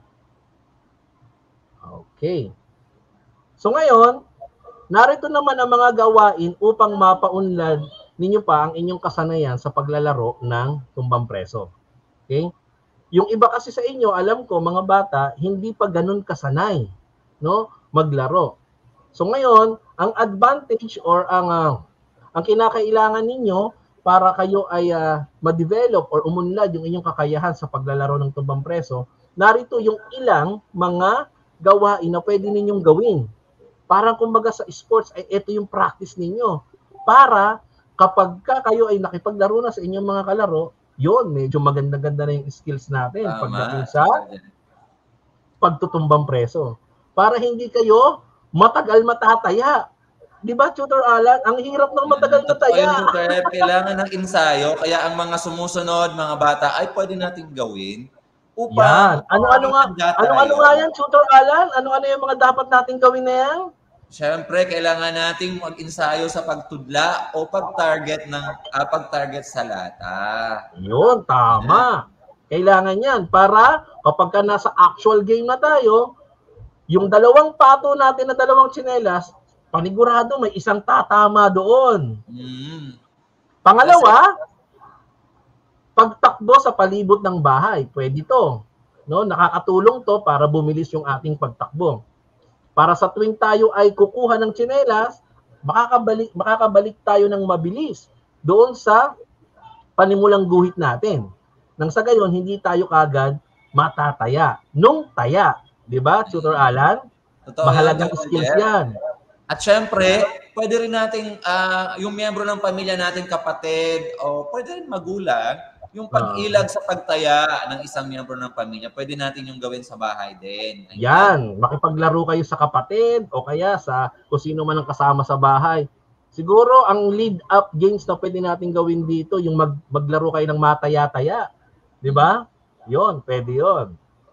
Okay. So ngayon, narito naman ang mga gawain upang mapaunlad ninyo pa ang inyong kasanayan sa paglalaro ng tumbang preso. Okay? Yung iba kasi sa inyo, alam ko, mga bata, hindi pa ganun kasanay, no, maglaro. So ngayon, ang advantage or ang uh, ang kinakailangan ninyo para kayo ay uh, ma-develop or umunlad yung inyong kakayahan sa paglalaro ng tumbang preso, narito yung ilang mga gawain na pwede ninyong gawin. Parang kumbaga sa sports, ay ito yung practice ninyo. Para kapag ka kayo ay nakipaglaro na sa inyong mga kalaro, yun, medyo maganda-ganda na yung skills natin Tama. pagdating sa pagtutumbang preso. Para hindi kayo matagal matataya. Di ba, Tutor Alan? Ang hirap ng matagal mataya. Kailangan ng ensayo, kaya ang mga sumusunod, mga bata, ay pwede nating gawin. Upang, yan. Ano-ano nga, ano-ano nga yan, Tutor Alan? Ano-ano yung mga dapat nating gawin na yan? Siyempre, kailangan nating mag-ensayo sa pagtudla o pag-target ng uh, pag-target sa lata. Yun, tama. Kailangan yan para kapag ka nasa actual game na tayo, yung dalawang pato natin na dalawang tsinelas, panigurado may isang tatama doon. Mm. Pangalawa, pagtakbo sa palibot ng bahay. Pwede to. No? Nakakatulong to para bumilis yung ating pagtakbo. Para sa tuwing tayo ay kukuha ng tsinelas, makakabalik, makakabalik tayo ng mabilis doon sa panimulang guhit natin. Nang sa gayon, hindi tayo kagad matataya. Nung taya. Di ba, Tutor Alan? Totoo, mahalagang yan, skills yan. yan. At syempre, pwede rin nating, uh, yung miyembro ng pamilya natin, kapatid, o pwede rin magulang, yung pag-ilag sa pagtaya ng isang miyembro ng pamilya, pwede natin yung gawin sa bahay din. Ayan. Yan, makipaglaro kayo sa kapatid o kaya sa kung sino man ang kasama sa bahay. Siguro ang lead-up games na pwede natin gawin dito, yung mag maglaro kayo ng mataya-taya. Di ba? Yon, pwede yon.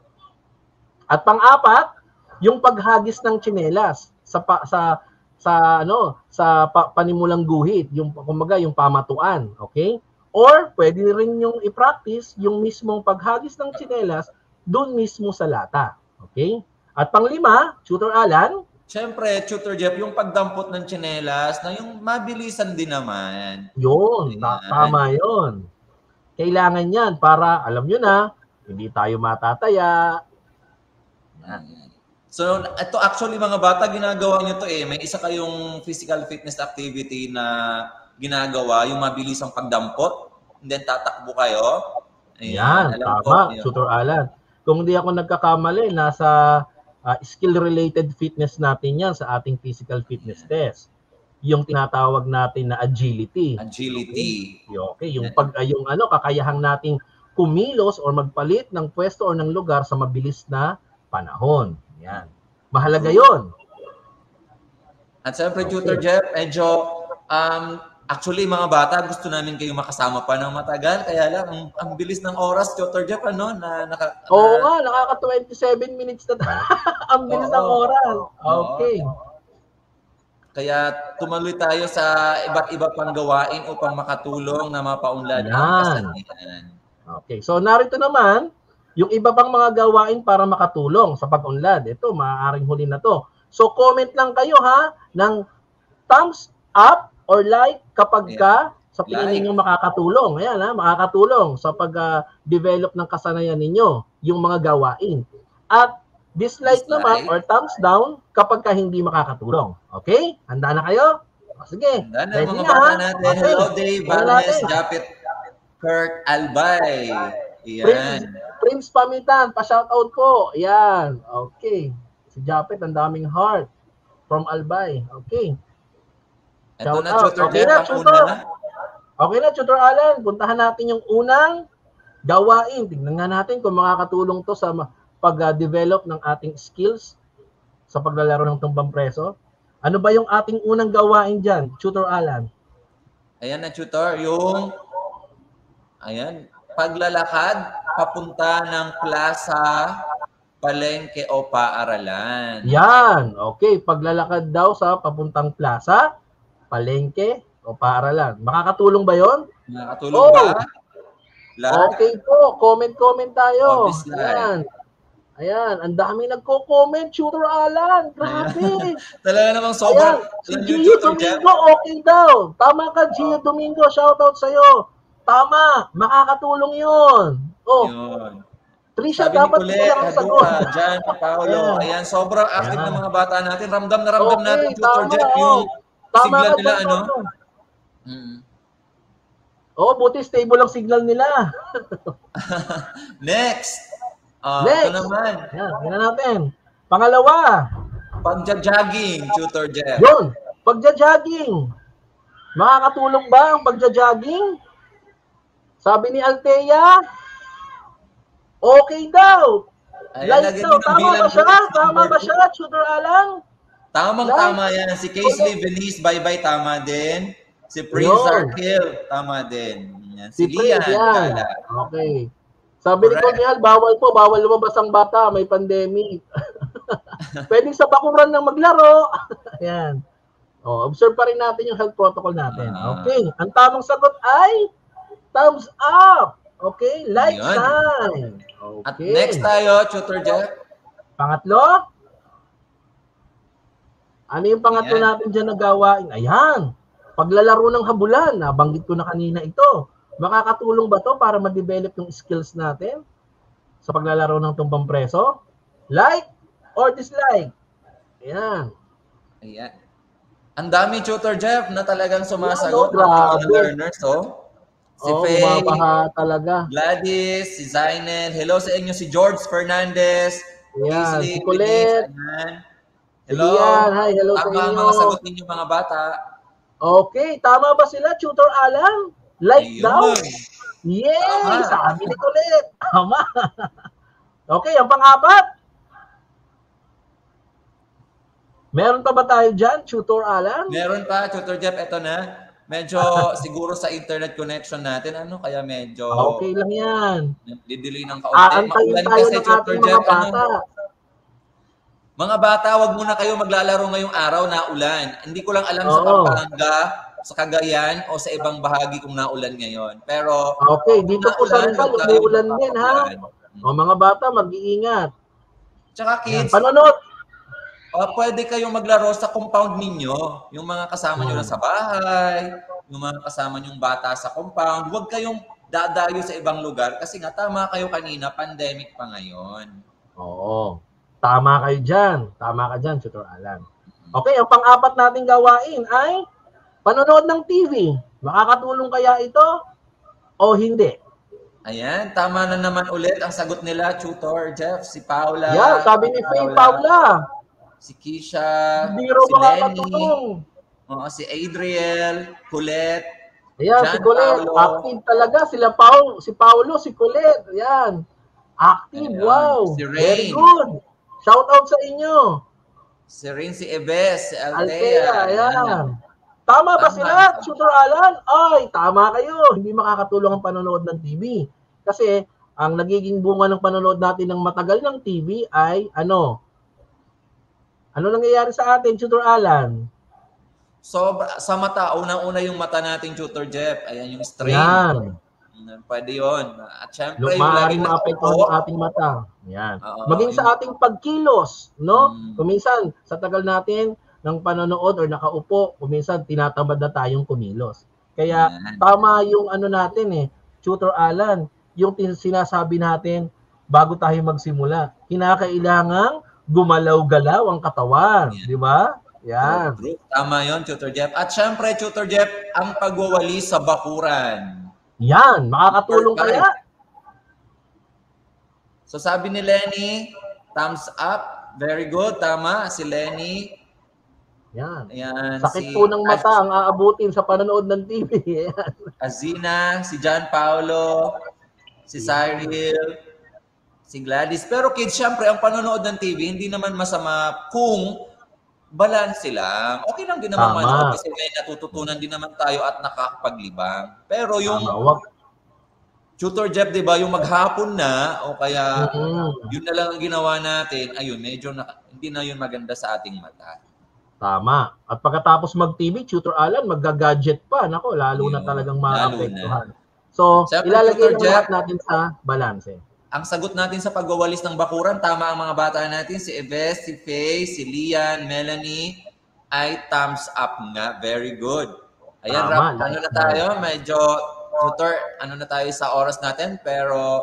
At pang-apat, yung paghagis ng tsinelas sa pa, sa sa ano, sa pa, panimulang guhit, yung kumbaga yung pamatuan, okay? Or pwede rin yung i-practice yung mismong paghagis ng tsinelas doon mismo sa lata, okay? At panglima, Tutor Alan, siyempre, Tutor Jeff, yung pagdampot ng tsinelas na yung mabilisan din naman. yun, na, tama yun. Kailangan yan para, alam nyo na, hindi tayo matataya. So, ito actually mga bata, ginagawa nyo to eh. May isa kayong physical fitness activity na ginagawa, yung mabilis ang pagdampot. And then tatakbo kayo. Ayan, tama, Tutor Alan. Kung hindi ako nagkakamali, nasa uh, skill-related fitness natin yan sa ating physical fitness test. Yung tinatawag natin na agility. Agility. Okay, okay. Yung, pag, uh, yung ano, kakayahang nating kumilos or magpalit ng pwesto or ng lugar sa mabilis na panahon. Yan. Mahalaga yon. At siyempre, Tutor Jeff, medyo, um, actually, mga bata, gusto namin kayo makasama pa ng matagal. Kaya lang, ang, ang bilis ng oras, Tutor Jeff, ano, na... Naka, na Oo nga, nakaka twenty-seven minutes na. Ang bilis ng oras. Okay. Kaya tumuloy tayo sa iba't iba pang gawain upang makatulong na mapaunlad ang kasanlian. Okay, so narito naman yung iba pang mga gawain para makatulong sa pag-unlad. Ito, maaaring huli na to. So comment lang kayo ha ng thumbs up or like kapag ka sa tingin ninyo makakatulong. Ayan ha, makakatulong sa pag-develop uh, ng kasanayan ninyo yung mga gawain. At dislike, dislike naman or thumbs down kapag ka hindi makakatulong. Okay? Handa na kayo? O, sige. Handa na mga bata natin. Okay. Hello, Dave, Valles, Japit, Kurt, Albay. Ayan. Prince, Prince Pamitan, pa-shoutout ko. Ayan. Okay. Si Japit, ang daming heart from Albay. Okay. Ito na, Tutor okay Jeff, na, Tutor. Na. Okay na, Tutor Alan. Puntahan natin yung unang gawain. Tignan nga natin kung makakatulong to sa pag-develop ng ating skills sa paglalaro ng tumbang preso. Ano ba yung ating unang gawain dyan, Tutor Alan? Ayan na, Tutor. Yung, ayan, paglalakad papunta ng plaza, palengke o paaralan. Yan. Okay. Paglalakad daw sa papuntang plaza, palengke o paaralan. Makakatulong ba yon? Makakatulong oh. ba? Lahat. Okay po. Comment-comment tayo. Ayan. Ayan. Ang dami nagko-comment, Tutor Alan. Grabe. Talaga namang sobrang. Si Gio Domingo, okay daw. Tama ka, Gio Domingo. Shoutout sa'yo. Tama. Makakatulong yun. Oh. Yun. Trisha, sabi dapat ni Colette, Haduka, Jan, Paolo. Ayan. Ayan, sobrang active ng mga bata natin. Ramdam na ramdam okay, natin, Tutor Jeff, yung tama signal ka, nila, tama. ano? Mm. Oo, oh, buti stable ang signal nila. Next. Uh, Next. Ito naman. Ayan, tingnan natin. Pangalawa. Pagja-jogging, Tutor Jeff. Yun, pagja-jogging. Makakatulong ba ang pagja-jogging? Sabi ni Althea, okay daw. Like daw. Tama ba siya? Tama ba siya, Tutor Alang? Tamang-tama yan. Si Kaisley Venice, bye-bye, tama din. Si Prince Arkil, tama din. Yan. Si, si Lian. Yan. Okay. Sabi ni Cornel, bawal po, bawal lumabas ang bata, may pandemic. Pwedeng sa bakuran lang maglaro. Ayan. O, observe pa rin natin yung health protocol natin. Okay. Ang tamang sagot ay thumbs up. Okay? Like Ayan. sign. Okay. At next tayo, Tutor Jeff. Pangatlo. Ano yung pangatlo Ayan. natin dyan na gawain? Ayan. Paglalaro ng habulan. Nabanggit ko na kanina ito. Makakatulong ba to para ma-develop yung skills natin sa paglalaro ng tumbang preso? Like or dislike? Ayan. Ayan. Ang dami, Tutor Jeff, na talagang sumasagot Ayan, ng mga learners. Oh. Si oh, Faye, talaga. Gladys, si Zainel. Hello sa inyo, si George Fernandez. Ayan, Kaisley, si Colette. Hello. Ayan, hi, hello Tama sa inyo. mga sagot ninyo, mga bata. Okay, tama ba sila, Tutor Alan? Like Ayun. daw? Yay! Tama. Sabi ni Colette. Tama. Okay, ang pang-apat. Meron pa ba tayo dyan, Tutor Alan? Meron pa, Tutor Jeff. Ito na. Medyo siguro sa internet connection natin, ano, kaya medyo... Okay lang yan. Didelay ng kaunti. Aantayin tayo kasi, ng Tutor ating Jeff, mga bata. ano, mga bata, wag muna kayo maglalaro ngayong araw na ulan. Hindi ko lang alam Oo. sa Pampanga, sa Cagayan, o sa ibang bahagi kung naulan ngayon. Pero, okay, dito po sa Rizal, umuulan din, ha? Hmm. O mga bata, mag-iingat. Tsaka kids, Panonood. Uh, pwede kayong maglaro sa compound ninyo. Yung mga kasama nyo na sa bahay, yung mga kasama nyong bata sa compound. Huwag kayong dadayo sa ibang lugar kasi nga tama kayo kanina, pandemic pa ngayon. Oo. Tama kayo dyan. Tama ka dyan, Tutor Alan. Okay, ang pang-apat nating gawain ay panonood ng T V. Makakatulong kaya ito o hindi? Ayan, tama na naman ulit ang sagot nila, Tutor Jeff. Si Paula. Yan, sabi ni Faye Paula. Si Kisha, Biro si Lenny, uh, si Adriel, Colette, ayan, John si Colette, Paulo. active talaga. Sila Paul, si Paulo, si Colette. Ayan, active, Ayan. wow. Si Rain. Very good. Shout out sa inyo. Si Rain, si Ebes, si Althea. Althea, ayan. Tama ba Tama. sila, Tutor Alan? Ay, tama kayo. Hindi makakatulong ang panonood ng T V. Kasi, ang nagiging bunga ng panonood natin ng matagal ng T V ay, ano, Ano nangyayari sa atin, Tutor Alan? So, sa mata, unang-una yung mata nating Tutor Jeff. Ayan yung strain. Yan. Pwede yun. At syempre, Yung yung maaaring lagi maapektuhan nakaupo. ng ating mata. Yan. Oo, Maging yung- sa ating pagkilos, no? Mm. Kuminsan, sa tagal natin ng panonood or nakaupo, kuminsan tinatamad na tayong kumilos. Kaya Yan. tama yung ano natin eh, Tutor Alan, yung tin- sinasabi natin bago tayo magsimula. Kinakailangang gumalaw-galaw ang katawan, Yan. di ba? Yan. True. Tama yun, Tutor Jeff. At syempre, Tutor Jeff, ang pagwawali sa bakuran. Yan, makakatulong Number kaya. five. So sabi ni Lenny, thumbs up. Very good, tama. Si Lenny. Yan. Ayan, Sakit si po ng mata ang aabutin sa panonood ng T V. Yan. Azina, si John Paulo, si Cyril, si Gladys. Pero kids, syempre, ang panonood ng T V, hindi naman masama kung balance lang. Okay lang din naman Tama. manood kasi may natututunan din naman tayo at nakakapaglibang. Pero yung Tama, wag. Tutor Jeff, di ba, yung maghapon na o kaya Mm. yun na lang ang ginawa natin, ayun, medyo na, hindi na yun maganda sa ating mata. Tama. At pagkatapos mag-T V, Tutor Alan, magga-gadget pa. Nako, lalo na Yun, talagang lalo maapektuhan. So, Siyempre, ilalagay Tutor lang Jeff, lahat natin sa balance. ang sagot natin sa pagwawalis ng bakuran, tama ang mga bata natin, si Eves, si Faye, si Lian, Melanie, ay thumbs up nga. Very good. Ayan, Tama, Rap, ano like na tayo? Medyo, tutor, ano na tayo sa oras natin, pero,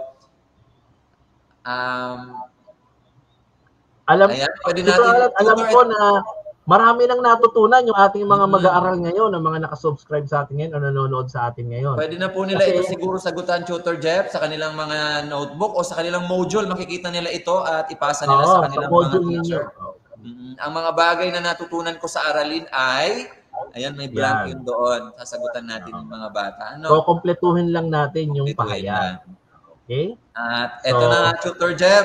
um, Alam, ayan, pwede Tutor natin, Alan, alam tutor, ko na marami nang natutunan yung ating mga Mhm. mag-aaral ngayon, ang mga nakasubscribe sa atin ngayon o nanonood sa atin ngayon. pwede na po nila Kasi- ito siguro sagutan, Tutor Jeff, sa kanilang mga notebook o sa kanilang module, makikita nila ito at ipasa nila Oo, sa sa kanilang mga module ninyo. teacher. Mm, ang mga bagay na natutunan ko sa aralin ay, ayan, may blank Yan. yun doon. Sasagutan natin yung mga bata. So, Ano? kompletuhin lang natin yung Ituin pahayag. lang. Okay? At eto So- na nga, Tutor Jeff.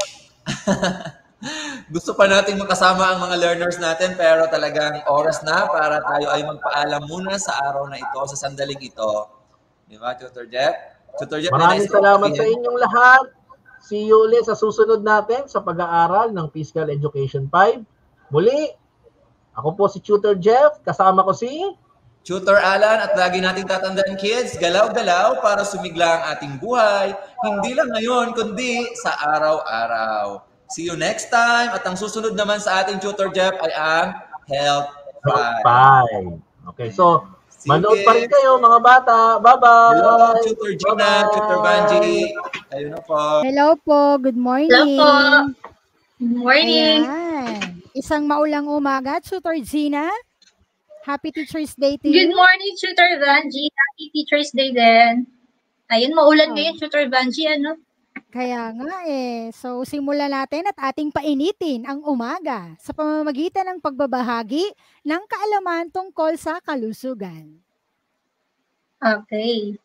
Gusto pa nating makasama ang mga learners natin pero talagang oras na para tayo ay magpaalam muna sa araw na ito, sa sandaling ito. Di ba, Tutor Jeff? Tutor Jeff, may Maraming nais ka salamat sa sabihin? inyong lahat. See you ulit sa susunod natin sa pag-aaral ng Physical Education five. Muli, ako po si Tutor Jeff, kasama ko si... Tutor Alan, at lagi nating tatandaan, kids, galaw-galaw para sumigla ang ating buhay. Hindi lang ngayon, kundi sa araw-araw. See you next time. At ang susunod naman sa ating Tutor Jeff ay ang Health Pride. Five. Okay, so Sige. manood pa rin kayo mga bata. Bye-bye! Hello, Tutor Gina, Bye-bye! Tutor Banji. Kayo na po. Hello po, good morning. Hello po. Good morning. Ayan. Isang maulang umaga, Tutor Gina. Happy Teacher's Day to Good you. morning, Tutor Vanji. Happy Teacher's Day din. Ayun, maulan Oh. ngayon, Tutor Vanji, ano? Kaya nga eh. So simulan natin at ating painitin ang umaga sa pamamagitan ng pagbabahagi ng kaalaman tungkol sa kalusugan. Okay.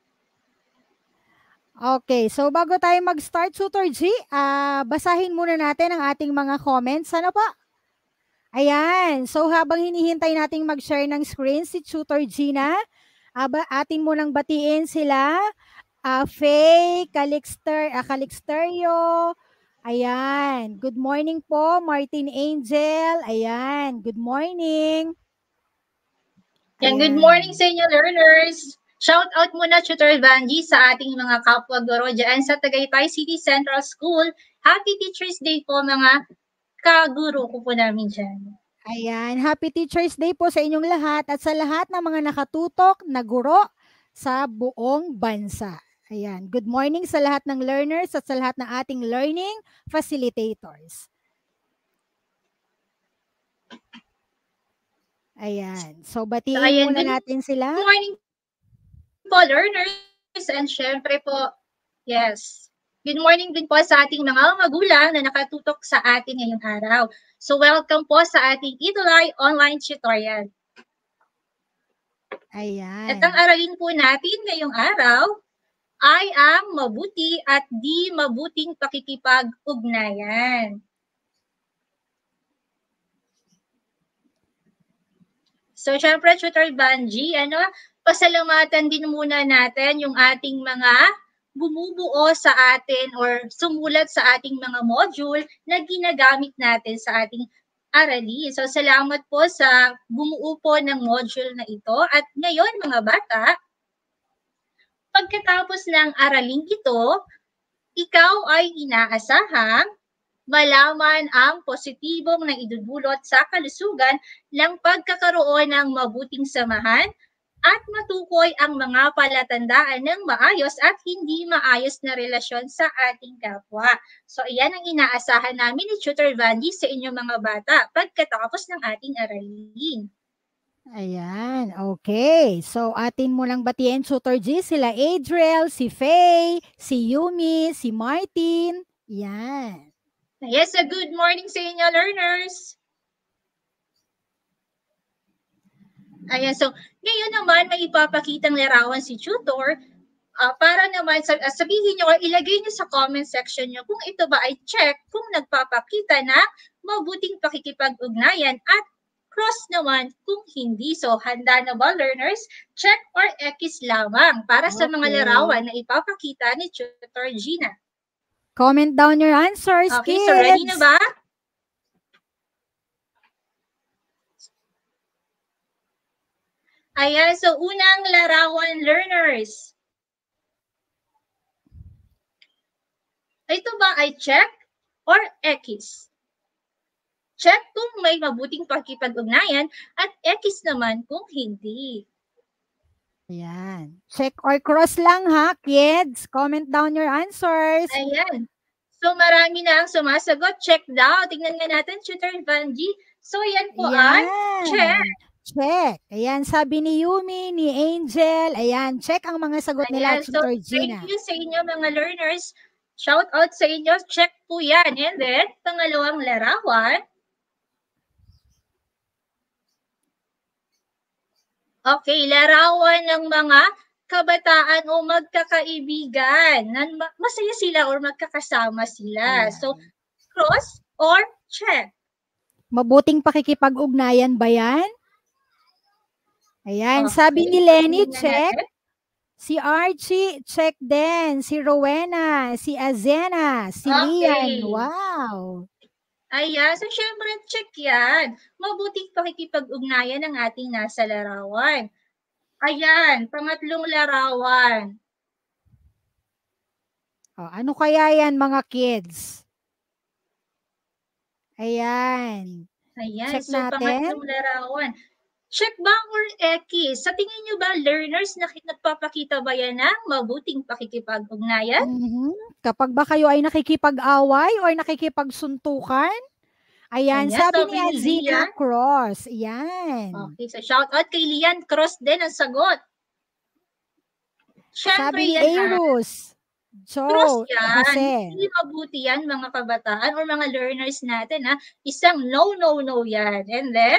Okay, so bago tayo mag-start, Tutor G, ah, basahin muna natin ang ating mga comments. Ano pa? Ayan, so habang hinihintay nating mag-share ng screen si Tutor Gina, aba, atin munang batiin sila, uh, Faye, Calixter, uh, Calixterio, ayan, good morning po, Martin Angel, ayan, good morning. Yan, good Ayan. morning sa inyo, learners. Shout out muna, Tutor Vanji, sa ating mga kapwa guro dyan sa Tagaytay City Central School. Happy Teacher's Day po, mga kaguro ko po namin dyan. Ayan, happy Teacher's Day po sa inyong lahat at sa lahat ng mga nakatutok na guro sa buong bansa. Ayan, good morning sa lahat ng learners at sa lahat ng ating learning facilitators. Ayan, so batiin Ayan, muna good natin sila. Good morning po, learners. And syempre po, yes, good morning din po sa ating mga magulang na nakatutok sa atin ngayong araw. So welcome po sa ating Itulay online tutorial. Ayan. At ang aralin po natin ngayong araw ay ang mabuti at di mabuting pakikipag-ugnayan. So syempre, Tutor Banji, ano, pasalamatan din muna natin yung ating mga bumubuo sa atin or sumulat sa ating mga module na ginagamit natin sa ating aralin. So, salamat po sa bumuo po ng module na ito. At ngayon, mga bata, pagkatapos ng araling ito, ikaw ay inaasahang malaman ang positibong na idudulot sa kalusugan ng pagkakaroon ng mabuting samahan at matukoy ang mga palatandaan ng maayos at hindi maayos na relasyon sa ating kapwa. So, iyan ang inaasahan namin ni Tutor Vandy sa inyong mga bata pagkatapos ng ating aralin. Ayan, okay. So, atin mo lang batiin, Tutor G, sila Adriel, si Faye, si Yumi, si Martin. Yan. Yes, a good morning sa inyo, learners. Ayan, so ngayon naman may ipapakitang larawan si Tutor uh, para naman sab sabihin nyo or ilagay nyo sa comment section nyo kung ito ba ay check kung nagpapakita na mabuting pakikipag-ugnayan at cross naman kung hindi. So handa na ba, learners? Check or X lamang para sa mga larawan na ipapakita ni Tutor Gina. Comment down your answers, okay, kids. So ready na ba? Ayan, so unang larawan, learners. Ito ba ay check or X? Check kung may mabuting pakikipag-ugnayan at X naman kung hindi. Ayan. Check or cross lang ha, kids. Comment down your answers. Ayan. So marami na ang sumasagot. Check daw. Tingnan nga natin, Tutor Vandy. So yan po ay check. Check. Ayan, sabi ni Yumi, ni Angel. Ayan, check ang mga sagot nila, Ayan. Tutor So Gina. thank you sa inyo mga learners. Shout out sa inyo. Check po yan. And then, pangalawang larawan. Okay, larawan ng mga kabataan o magkakaibigan. Masaya sila or magkakasama sila. Ayan. So, cross or check? Mabuting pakikipag-ugnayan ba yan? Ayan, Okay. sabi ni Lenny, Tingnan check. natin. Si Archie, check din. Si Rowena, si Azena, si Okay. Lian. Wow. Ayan, so syempre check yan. Mabuting pakikipag-ugnayan ang ating nasa larawan. Ayan, pangatlong larawan. Oh, ano kaya yan mga kids? Ayan. Ayan, Check so natin. pangatlong larawan. Check ba or X? Sa tingin nyo ba, learners, nagpapakita ba yan ng mabuting pakikipag-ugnayan? Mm-hmm. Kapag ba kayo ay nakikipag-away or nakikipagsuntukan? Ayan, Ayan, sabi sabi ni ni Azina Lian. Cross. Ayan. Okay, so shout out kay Lian. Cross din ang sagot. Syempre Sabi ni yan, ah. Eros. So, Cross yan. Jose. Hindi mabuti yan, mga kabataan or mga learners natin. Ha? Isang no, no, no yan. And then,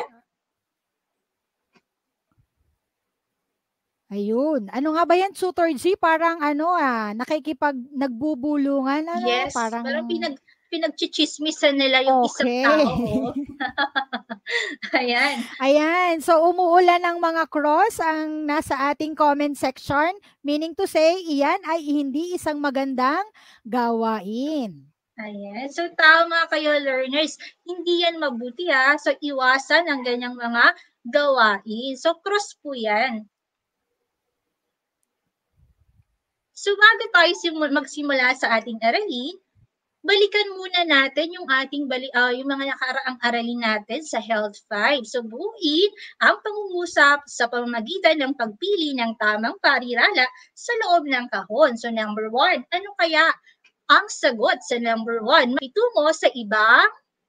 ayun. Ano nga ba yan, Tutor G? Parang ano ah, nakikipag nagbubulungan. Ano? yes, Parang, parang pinag, pinagchichismisan nila yung isang okay. tao. Ayan. Ayan. So, umuulan ng mga cross ang nasa ating comment section. Meaning to say, iyan ay hindi isang magandang gawain. Ayan. So, tama kayo, learners. Hindi yan mabuti ha. So, iwasan ang ganyang mga gawain. So, cross po yan. So, bago tayo magsimula sa ating aralin, balikan muna natin yung ating bali, uh, yung mga nakaraang aralin natin sa Health five. So, buuin ang pangungusap sa pamamagitan ng pagpili ng tamang parirala sa loob ng kahon. So, number one, ano kaya ang sagot sa number one? Makitungo sa iba.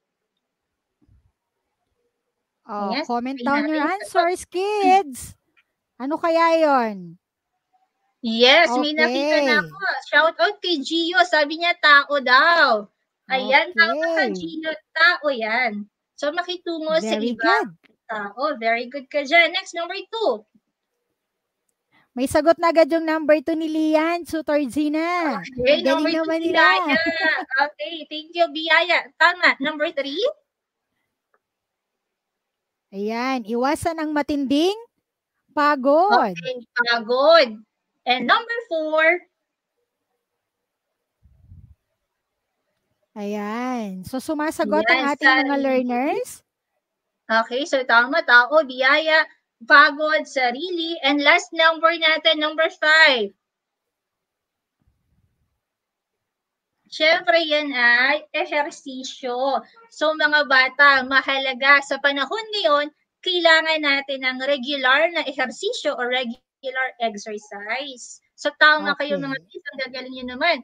Oh, Yes, comment tingnan down your natin. answers, kids. Ano kaya yon? Yes, may Okay. nakita na ako. Shout out kay Gio. Sabi niya, tao daw. Ayan, Okay. tama ka, Gio. Tao yan. So, makitungo sa Very iba. good. Tao. Very good ka dyan. Next, number two. May sagot na agad yung number two ni Lian, Tutor Gina. Okay, Galing number two, naman Biyaya. nila. Okay, thank you, Biyaya. Tama. Number three. Ayan, iwasan ang matinding pagod. Okay, pagod. And number four. Ayan. So, sumasagot ang Yes, ating mga Sally. learners. Okay, so tama, tao, biyaya, pagod, sarili. And last number natin, number five. Siyempre, yan ay ehersisyo. So mga bata, mahalaga sa panahon ngayon, kailangan natin ng regular na ehersisyo o regular exercise. So tama Okay. kayo mga kids, ang gagaling nyo naman.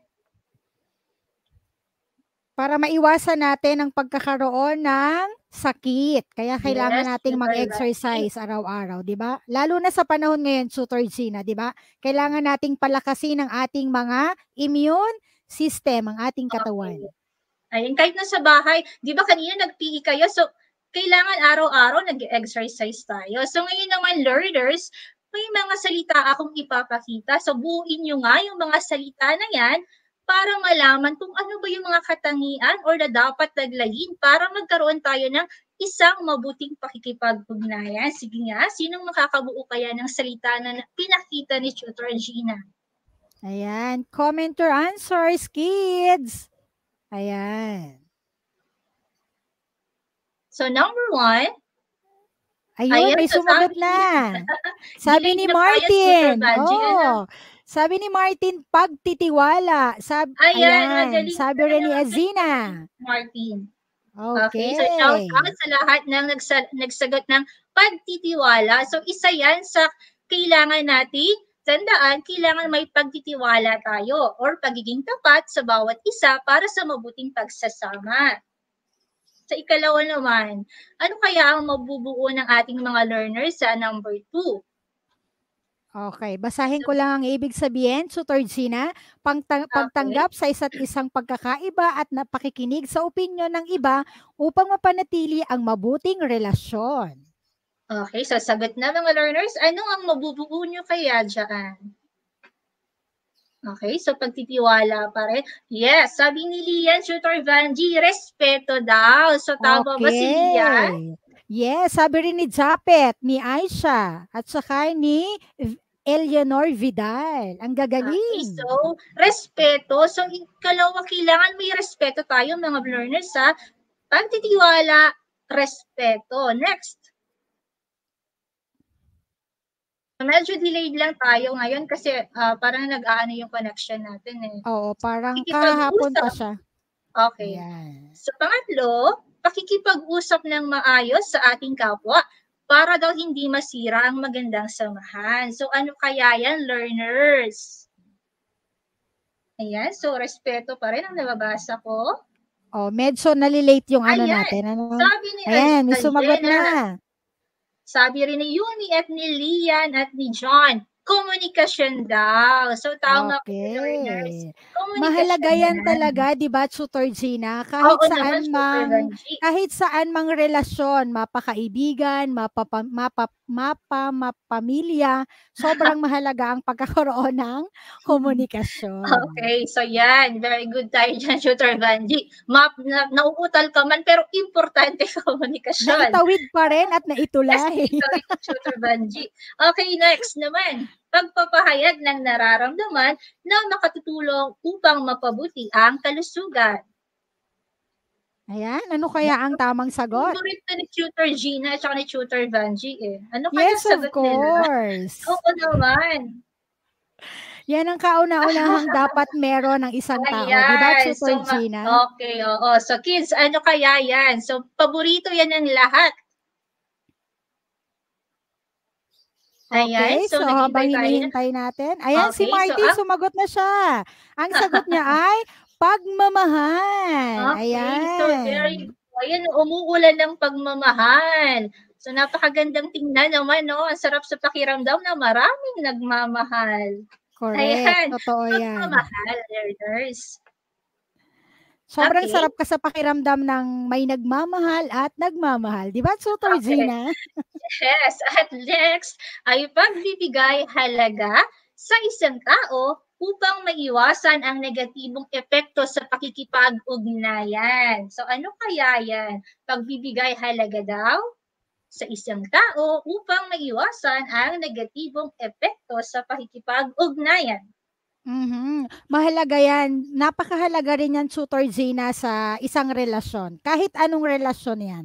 Para maiwasan natin ang pagkakaroon ng sakit. Kaya kailangan Yes, nating super mag-exercise araw-araw, di ba? Lalo na sa panahon ngayon, Tutor Gina, di ba? Kailangan nating palakasin ang ating mga immune system, ang ating katawan. Ayun, kahit nasa bahay, di ba kanina nag-P E kayo, so kailangan araw-araw nag-exercise tayo. So ngayon naman, learners, may mga salita akong ipapakita. So buuin nyo nga yung mga salita na yan para malaman kung ano ba yung mga katangian or na dapat taglayin para magkaroon tayo ng isang mabuting pakikipag-ugnayan. Sige nga, sinong makakabuo kaya ng salita na pinakita ni Tutor Gina? Ayan. Comment your answers, kids. Ayan. So number one, Ayun, Ayan, may so sumagot sabi- na. Sabi Delayed ni na tayo, Martin. Tutor Banji, ano? Oh. Sabi ni Martin, pagtitiwala. Sab Ayan, ayan. magaling Sabi ka rin ni naman. Azina. Martin. Okay. Okay, so shout out sa lahat ng nagsa- nagsagot ng pagtitiwala. So isa yan sa kailangan natin tandaan, kailangan may pagtitiwala tayo or pagiging tapat sa bawat isa para sa mabuting pagsasama. Sa ikalawa naman, ano kaya ang mabubuo ng ating mga learners sa number two? Okay, basahin ko lang ang ibig sabihin, Tutor Gina. Pangtang- pagtanggap sa isa't isang pagkakaiba at napakikinig sa opinyon ng iba upang mapanatili ang mabuting relasyon. Okay, so sagot na mga learners, ano ang mabubuo nyo kaya dyan? Okay, so pagtitiwala pa rin. Yes, sabi ni Lian, Tutor Vanji, respeto daw. So tama ba si Lian? Yes, sabi rin ni Japet, ni Aisha, at saka ni Eleanor Vidal. Ang Okay, gagaling. so respeto. So ikalawa, kailangan may respeto tayo mga learners sa pagtitiwala, respeto. Next. Medyo delayed lang tayo ngayon kasi uh, parang nag-aano yung connection natin eh. Oo, parang Pakikipag-usap. kahapon pa siya. Okay. Ayan. So pangatlo, pakikipag-usap ng maayos sa ating kapwa para daw hindi masira ang magandang samahan. So ano kaya yan, learners? Ayan, so respeto pa rin ang nababasa ko. Oh, medyo nalilate yung ano Ayan, natin. Ano? sabi ni Ayan, may Algena, sumagot na. Sabi rin ni Yumi at ni Lian at ni John, komunikasyon daw. So tama po, learners. Okay. Mahalaga yan talaga, di ba, Tutor Gina? Kahit Oo saan naman, mang, Tutor Vanji. kahit saan mang relasyon, mapakaibigan, mapapa, mapa, mapa, mapamilya, sobrang mahalaga ang pagkakaroon ng komunikasyon. Okay, so yan. Very good tayo dyan, Tutor Vanji. Map, na, nauutal ka man, pero importante komunikasyon. Naitawid pa rin at naitulay. Yes, Tutor Vanji. Okay, next naman. Pagpapahayag ng nararamdaman na makatutulong upang mapabuti ang kalusugan. Ayan, ano kaya ang tamang sagot? Favorite ni Tutor Gina at ni Tutor Vanji eh. Ano kaya Yes, of sagot nila? course. Oo naman. Yan ang kauna-unahang dapat meron ng isang tao. Di ba, Ayan. Tutor So, ma- Gina? okay, oo. So kids, ano kaya yan? So paborito yan ng lahat. Ayan, Okay, so, so habang naghintay tayo. hinihintay natin, ayan si Okay, so Martin, ang- sumagot na siya. Ang sagot niya ay pagmamahal. Okay, Ayan. so very, ayan, umuulan ng pagmamahal. So napakagandang tingnan naman, no? Ang sarap sa pakiramdam na maraming nagmamahal. Correct, Ayan, totoo yan. pagmamahal, learners. Sobrang Okay. sarap ka sa pakiramdam ng may nagmamahal at nagmamahal. Di ba, Tutor Okay. Gina? Yes, at next ay pagbibigay halaga sa isang tao upang maiwasan ang negatibong epekto sa pakikipag-ugnayan. So ano kaya yan? Pagbibigay halaga daw sa isang tao upang maiwasan ang negatibong epekto sa pakikipag-ugnayan. Mhm. Mahalaga yan. Napakahalaga rin yan, Tutor Gina, sa isang relasyon. Kahit anong relasyon yan.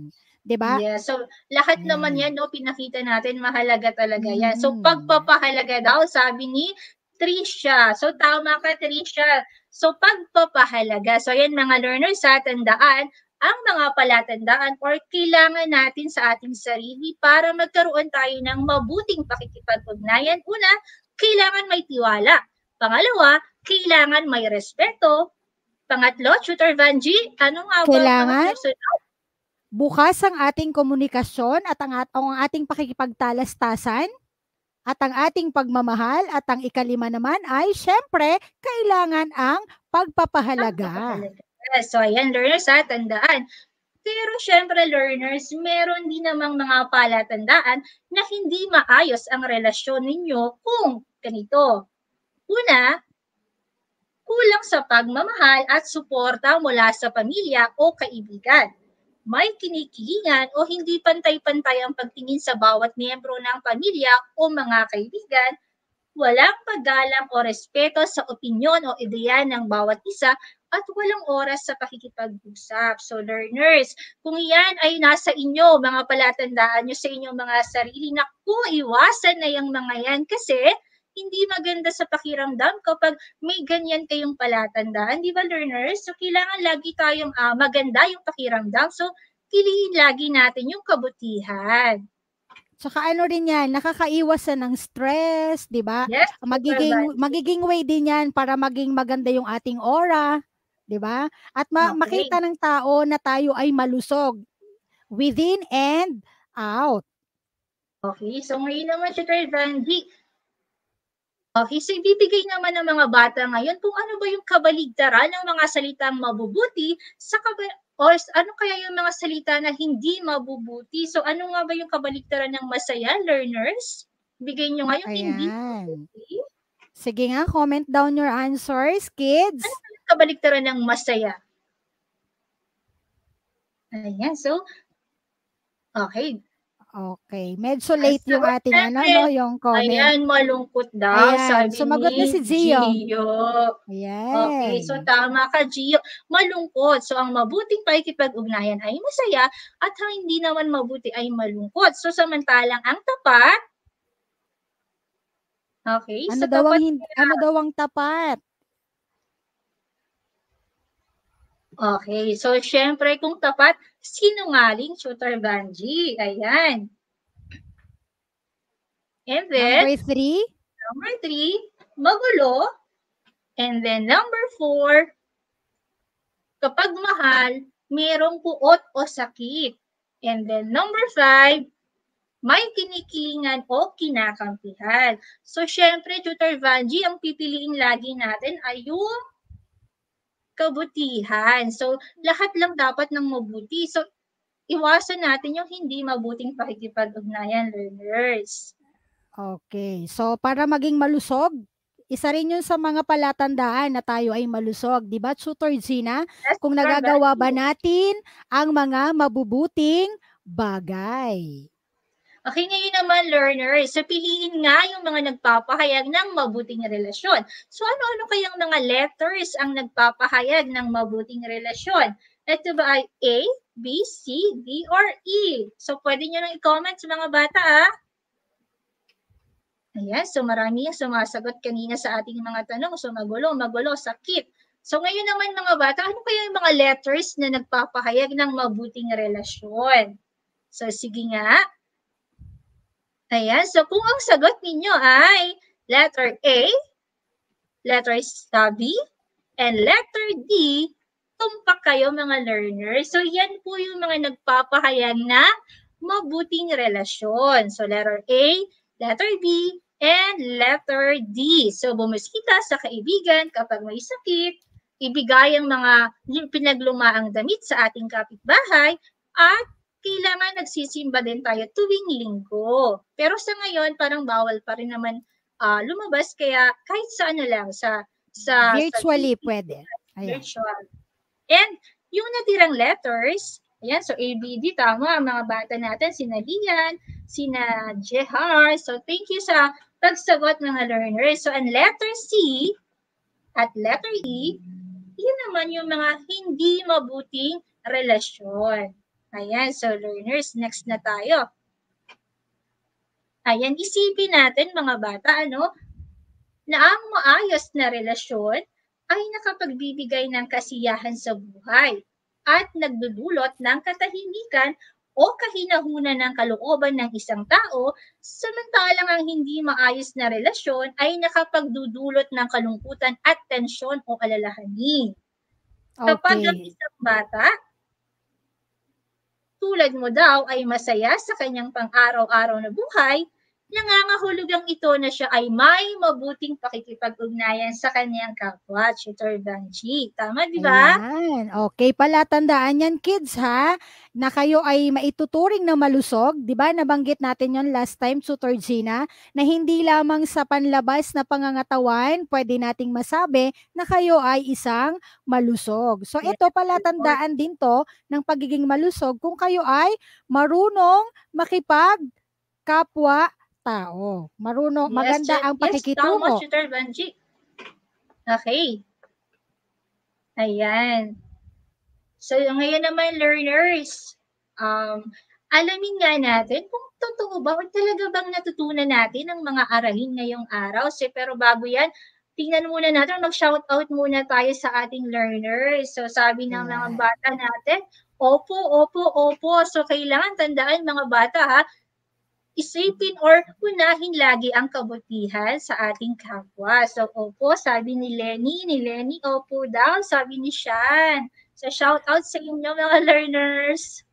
'Di ba? Yes. So, lahat naman Ayan. yan, no, pinakita natin, mahalaga talaga yan. So, Mm. pagpapahalaga daw, sabi ni Tricia. So, tama ka, Tricia. So, pagpapahalaga. So, yan mga learners, ha, tandaan, ang mga palatandaan or kailangan natin sa ating sarili para magkaroon tayo ng mabuting pakikipag-ugnayan. Una, kailangan may tiwala. Pangalawa, kailangan may respeto. Pangatlo, Tutor Vanji, ano nga ba ang mga Kailangan susunod? bukas ang ating komunikasyon at ang, at ang ating pakikipagtalastasan at ang ating pagmamahal at ang ikalima naman ay syempre kailangan ang pagpapahalaga. Pagpapahalaga. So ayan learners, ha, tandaan. Pero syempre learners, meron din namang mga palatandaan na hindi maayos ang relasyon ninyo kung ganito. Una, kulang sa pagmamahal at suporta mula sa pamilya o kaibigan. May kinikilingan o hindi pantay-pantay ang pagtingin sa bawat miyembro ng pamilya o mga kaibigan, walang paggalang o respeto sa opinyon o ideya ng bawat isa, at walang oras sa pakikipag-usap. So learners, kung yan ay nasa inyo, mga palatandaan nyo sa inyong mga sarili, naku, iwasan na yung mga yan kasi hindi maganda sa pakiramdam kapag may ganyan kayong palatandaan, di ba learners? So kailangan lagi tayong uh, maganda yung pakiramdam. So piliin lagi natin yung kabutihan. Tsaka ano rin yan, nakakaiwas ng stress, di ba? Yes, magiging, magiging way din yan para maging maganda yung ating aura, di ba? At ma- Okay. makita ng tao na tayo ay malusog within and out. Okay, so ngayon naman, Tutor Vanji, okay, so ibibigay naman ng mga bata ngayon kung ano ba yung kabaligtaran ng mga salitang mabubuti sa kaba- o ano kaya yung mga salita na hindi mabubuti. So ano nga ba yung kabaligtaran ng masaya, learners? Bigay nyo nga yung hindi Ayan. mabubuti. Sige nga, comment down your answers, kids. Ano ba yung kabaligtaran ng masaya? Ayan, so, okay. Okay, medyo late yung Sagot ating ano, natin. no, yung comment. Ayan, malungkot daw, Ayan, sabi sumagot na ni si Gio. Gio. Ayan. Okay, so tama ka, Gio. Malungkot. So ang mabuting pakikipag-ugnayan ay masaya at ang hindi naman mabuti ay malungkot. So samantalang ang tapat, okay, Ano so daw ang tapat, hindi, ano daw ang tapat? okay, so syempre kung tapat, sinungaling, Tutor Vanji. Ayan. And then, Number three? number three, magulo. And then number four, kapag mahal, mayroong puot o sakit. And then number five, may kinikilingan o kinakampihan. So syempre, Tutor Vanji, ang pipiliin lagi natin ay yung kabutihan. So lahat lang dapat ng mabuti. So iwasan natin yung hindi mabuting pakikipag-ugnayan, learners. Okay, so para maging malusog, isa rin yun sa mga palatandaan na tayo ay malusog. Di ba, Tutor Gina? Yes, Kung Tutor nagagawa Vanji. ba natin ang mga mabubuting bagay? Okay, ngayon naman, learners, so piliin nga yung mga nagpapahayag ng mabuting relasyon. So ano-ano kayang mga letters ang nagpapahayag ng mabuting relasyon? Ito ba ay A, B, C, D, or E? So pwede nyo nang i-comment sa mga bata, ah. Ayan, so marami yung sumasagot kanina sa ating mga tanong. So magulo, magulo, sakit. So ngayon naman mga bata, ano kaya yung mga letters na nagpapahayag ng mabuting relasyon? So sige nga. Ayan, so kung ang sagot ninyo ay letter A, letter B, and letter D, tumpak kayo mga learners. So yan po yung mga nagpapahayag na mabuting relasyon. So letter A, letter B, and letter D. So bumisita sa kaibigan kapag may sakit, ibigay ang mga pinaglumaang damit sa ating kapitbahay, at kailangan nagsisimba din tayo tuwing linggo. Pero sa ngayon, parang bawal pa rin naman uh, lumabas, kaya kahit sa ano lang, sa... sa Virtually sa, pwede. Ayan. Virtual. And yung natirang letters, ayan, so A, B, D, tama, ang mga bata natin, sina Lian, sina Jehar. So thank you sa pagsagot mga learners. So ang letter C at letter E, yun naman yung mga hindi mabuting relasyon. Ayan, so learners, next na tayo. Ayan, isipin natin mga bata, ano, na ang maayos na relasyon ay nakapagbibigay ng kasiyahan sa buhay at nagdudulot ng katahimikan o kahinahunan ng kalooban ng isang tao, samantalang ang hindi maayos na relasyon ay nakapagdudulot ng kalungkutan at tensyon o alalahanin. Kapag ang Okay. isang bata, tulad mo daw, ay masaya sa kanyang pang-araw-araw na buhay, nangangahulugang ito na siya ay may mabuting pakikipag-ugnayan sa kanyang kapwa, Tutor Vanji. Tama, di ba? Ayan. Okay, palatandaan yan, kids, ha? Na kayo ay maituturing na malusog. Di ba? Nabanggit natin yon last time, Tutor Gina, na hindi lamang sa panlabas na pangangatawan, pwede nating masabi na kayo ay isang malusog. So, ito, palatandaan din to ng pagiging malusog kung kayo ay marunong makipag-kapwa tao. Marunong, Yes, maganda Ch- ang yes, tama, pakikitungo. Tutor Vanji. Okay. Ayan. So, ngayon naman, learners, um, alamin nga natin kung totoo ba o talaga bang natutunan natin ang mga aralin ngayong araw. So, pero bago yan, tingnan muna natin, mag-shoutout muna tayo sa ating learners. So, sabi ng mga Ayan. bata natin, opo, opo, opo. So, kailangan tandaan mga bata, ha, isipin or unahin lagi ang kabutihan sa ating kapwa. So, opo, sabi ni Lenny, ni Lenny, opo daw, sabi ni Shan. So, shout out sa inyo mga learners.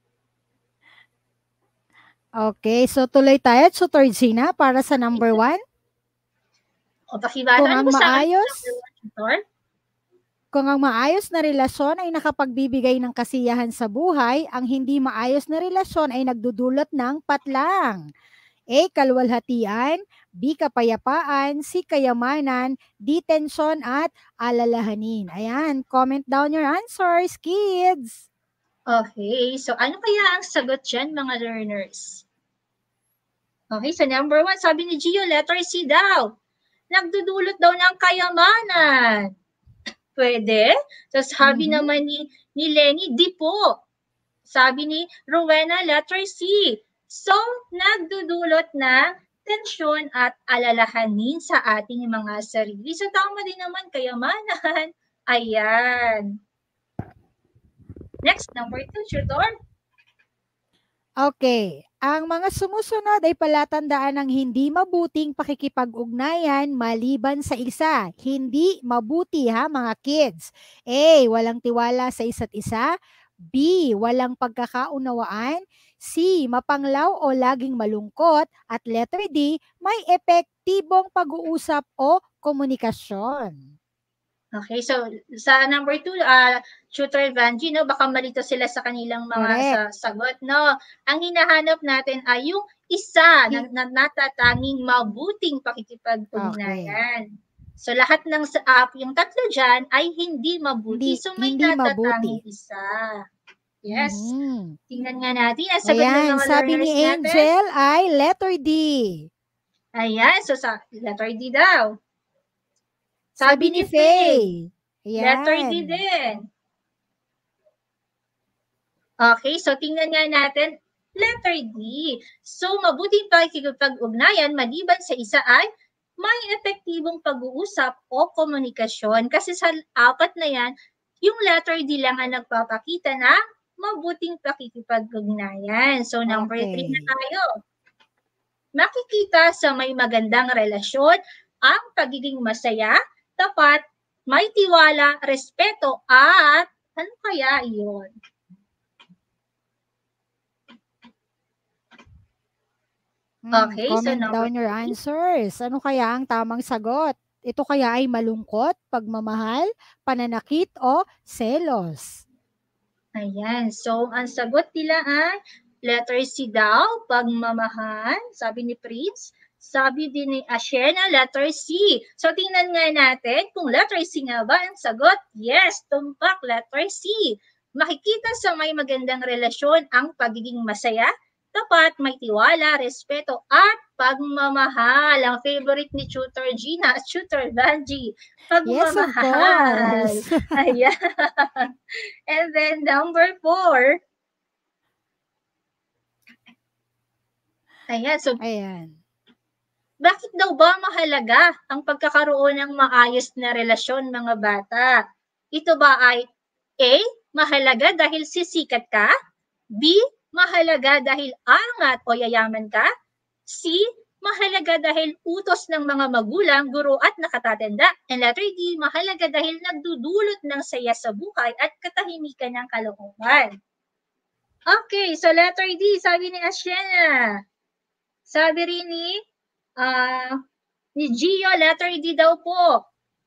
Okay, so tuloy tayo, Tutor Gina, para sa number one. O, pakibasa, Kung ano ang ba sa akin, maayos, Tutor? kung ang maayos na relasyon ay nakapagbibigay ng kasiyahan sa buhay, ang hindi maayos na relasyon ay nagdudulot ng patlang. A. Kalwalhatian, B. Kapayapaan, C. Kayamanan, D. Tensyon at alalahanin. Ayan, comment down your answers, kids. Okay, so ano kaya ang sagot dyan, mga learners? Okay, so number one, sabi ni Gio, letter C daw. Nagdudulot daw ng kayamanan. Pwede. So, sabi Mhm. naman ni, ni Lenny, di po. Sabi ni Rowena, letter C. So, nagdudulot ng tensyon at alalahanin sa ating mga sarili. So, tama din naman, kayamanan. Ayan. Next, number two, Tutor. Okay. Ang mga sumusunod ay palatandaan ng hindi mabuting pakikipag-ugnayan maliban sa isa. Hindi mabuti, ha, mga kids. A. Walang tiwala sa isa't isa. B. Walang pagkakaunawaan. C. Mapanglaw o laging malungkot. At letter D. May epektibong pag-uusap o komunikasyon. Okay, so sa number two, uh, Tutor Vanji, no, baka malito sila sa kanilang mga sa, sagot, no. Ang hinahanap natin ay yung isa na, na natatanging mabuting pakikipag-ugnayan. Okay. So lahat ng uh, yung tatlo dyan ay hindi mabuti. Hindi, so may hindi natatanging mabuti. Isa. Yes. Mm-hmm. Tingnan nga natin. Ang sagot Ayan, ng mga sabi ni Angel natin ay letter D. Ayan, so sa letter D daw. Sabi, Sabi ni Faye. Letter D din. Okay, so tingnan nga natin. Letter D. So, mabuting pakikipag-ugnayan maliban sa isa ay may epektibong pag-uusap o komunikasyon. Kasi sa apat na yan, yung letter D lang ang nagpapakita ng mabuting pakikipag-ugnayan. So, number okay. three na tayo. Makikita sa may magandang relasyon ang pagiging masaya, tapat, may tiwala, respeto, at ano kaya iyon? Okay, hmm, comment so down your answers. Ano kaya ang tamang sagot? Ito kaya ay malungkot, pagmamahal, pananakit, o selos? Ayan. So, ang sagot nila ay letter C daw, pagmamahal, sabi ni Prince. Sabi din ni Ashena, letter C. So, tingnan nga natin kung letter C nga ba ang sagot. Yes, tumpak, letter C. Makikita sa may magandang relasyon ang pagiging masaya, tapat, may tiwala, respeto, at pagmamahal. Ang favorite ni Tutor Gina at Tutor Vanji. Pagmamahal. Yes, of course. Ayan. And then, number four, Ayan, so Ayan. bakit daw ba mahalaga ang pagkakaroon ng maayos na relasyon mga bata? Ito ba ay A, mahalaga dahil sisikat ka? B, mahalaga dahil angat o yayaman ka? C, mahalaga dahil utos ng mga magulang, guro at nakatatanda? And letter D, mahalaga dahil nagdudulot ng saya sa buhay at katahimikan ng kalooban. Okay, so letter D, sabi ni Asiana. Sabi rin ni, uh, ni Gio, letter D daw po.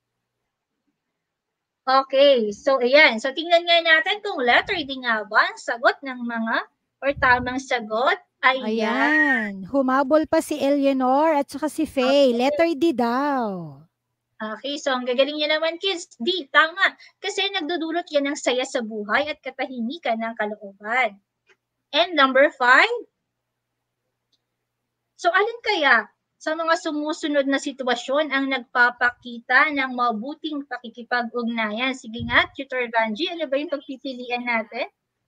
Okay, so ayan. So tingnan nga natin kung letter D nga ba ang sagot ng mga or tamang sagot. Ayan. Ayan. Humabol pa si Eleanor at saka si Faye. Okay. Letter D daw. Okay, so ang gagaling niya naman kids. D, tama. Kasi nagdudulot yan ng saya sa buhay at katahimikan ng kalooban. And number five. So alin kaya sa mga sumusunod na sitwasyon ang nagpapakita ng mabuting pakikipag-ugnayan? Sige nga, Tutor Vanji, ano ba yung pagpipilian natin?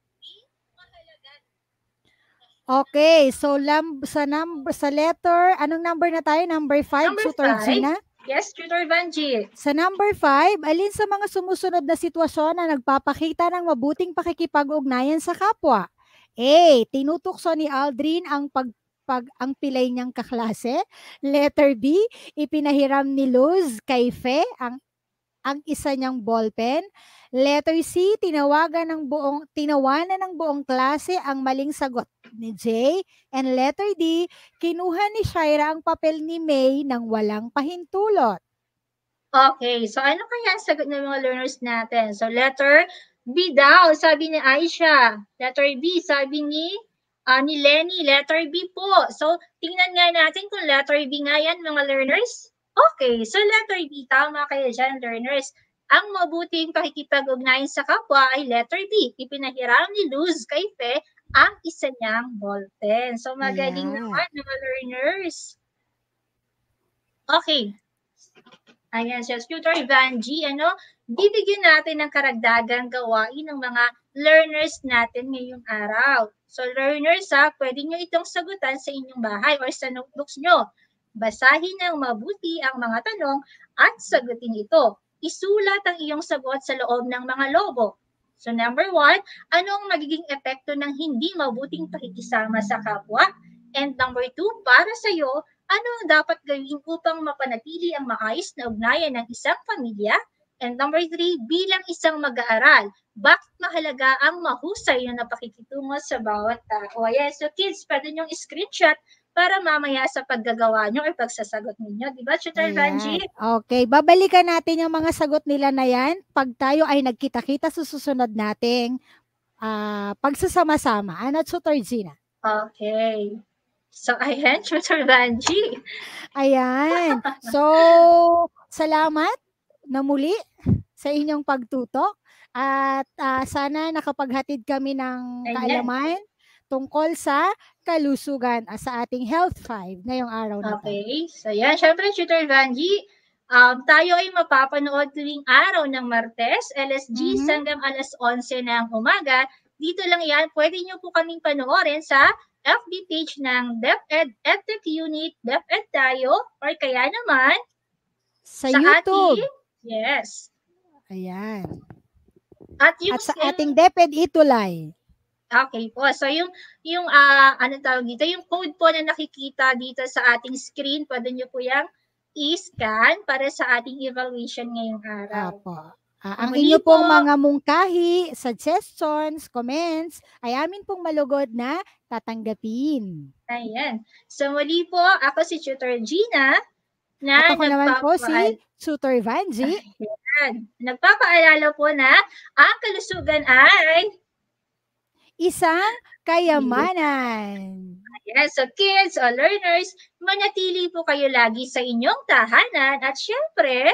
Okay, so lam, sa number sa letter, anong number na tayo? Number five, Number Tutor five. Gina? Yes, Tutor Vanji. Sa number five, alin sa mga sumusunod na sitwasyon na nagpapakita ng mabuting pakikipag-ugnayan sa kapwa? A. Tinutukso ni Aldrin ang pag, pag ang pilay niyang kaklase. Letter B. Ipinahiram ni Luz kay Fe ang ang isa niyang ballpen. Letter C. Tinawagan ng buong tinawanan ng buong klase ang maling sagot ni J. And letter D. Kinuha ni Shaira ang papel ni May nang walang pahintulot. Okay, so ano kaya ang sagot ng mga learners natin? So letter B daw, sabi ni Aisha. Letter B, sabi ni uh, ni Lenny. Letter B po. So tingnan nga natin kung letter B nga yan mga learners. Okay, so letter B, tama kayo dyan learners. Ang mabuting pakikipag-ugnayan sa kapwa ay letter B. Ipinahiram ni Luz kay Fe ang isa niyang ballpen. So magaling Yeah. naman mga learners. Okay. Ayan siya, Tutor Vanji, ano, bibigyan natin ng karagdagang gawain ng mga learners natin ngayong araw. So learners ha, pwede nyo itong sagutan sa inyong bahay or sa notebooks nyo. Basahin ng mabuti ang mga tanong at sagutin ito. Isulat ang iyong sagot sa loob ng mga lobo. So number one, anong magiging epekto ng hindi mabuting pakikisama sa kapwa? And number two, para sa iyo, ano ang dapat gawin upang mapanatili ang maayos na ugnayan ng isang pamilya? And number three, bilang isang mag-aaral, bakit mahalaga ang mahusay na napakikitungo sa bawat tao? Ayan, so kids, pwede niyong screenshot para mamaya sa paggagawa nyo or pagsasagot ninyo. Diba, Tutor Vanji? Okay, babalikan natin yung mga sagot nila na yan pag tayo ay nagkita-kita sa susunod nating uh, pagsasama-sama. Ano, Tutor Gina? Okay. So, ayan, Tutor Vanji. Ayan. So, salamat na muli sa inyong pagtutok. At uh, sana nakapaghatid kami ng Ayan. kaalaman tungkol sa kalusugan uh, sa ating Health five ngayong araw na to. Okay. So, yan. Siyempre, Tutor Vanji, um, tayo ay mapapanood tuwing araw ng Martes, L S G, Mhm. hanggang alas onse ng umaga. Dito lang yan. Pwede nyo po kaming panoorin sa F B page ng DepEd EdTech Unit, DepEd tayo, or kaya naman Sa, YouTube. ating, yes. Ayan. At yung At sa yung- ating DepEd Itulay. Okay po. So yung yung ah ano tawag dito, yung code po na nakikita dito sa ating screen, pwede niyo po yang i-scan para sa ating evaluation ngayong araw. Apo. Ah, ang Muli inyo pong po. mga mungkahi, suggestions, comments, ay amin pong malugod na tatanggapin. Ayan. So muli po, ako si Tutor Gina na At ako naman po si nagpapaal- Tutor Vanji. Ayan. Nagpapaalala po na ang kalusugan ay Isang kayamanan. Ayan. So kids o learners, manatili po kayo lagi sa inyong tahanan at syempre,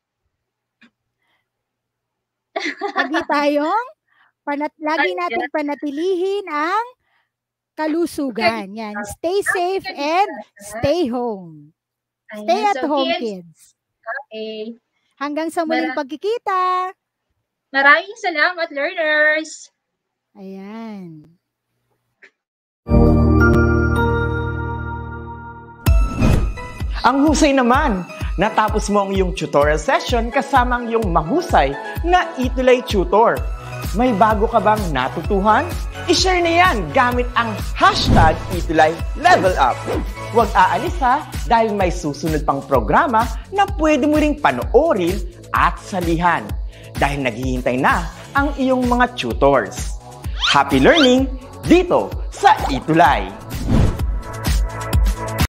Lagi tayong panat lagi nating panatilihin ang kalusugan. Yan. Stay safe and stay home. Stay ayan. at So, home, kids, kids. okay. Hanggang sa muling Mara- pagkikita. Maraming salamat, learners! Ayan. Ang husay naman! Natapos mo ang iyong tutorial session kasama ang iyong mahusay na Itulay Tutor. May bago ka bang natutuhan? I-share na yan gamit ang hashtag Itulay Level Up. Huwag aalis ha, dahil may susunod pang programa na pwede mo ring panoorin at salihan. Dahil naghihintay na ang iyong mga tutors. Happy learning dito sa Itulay!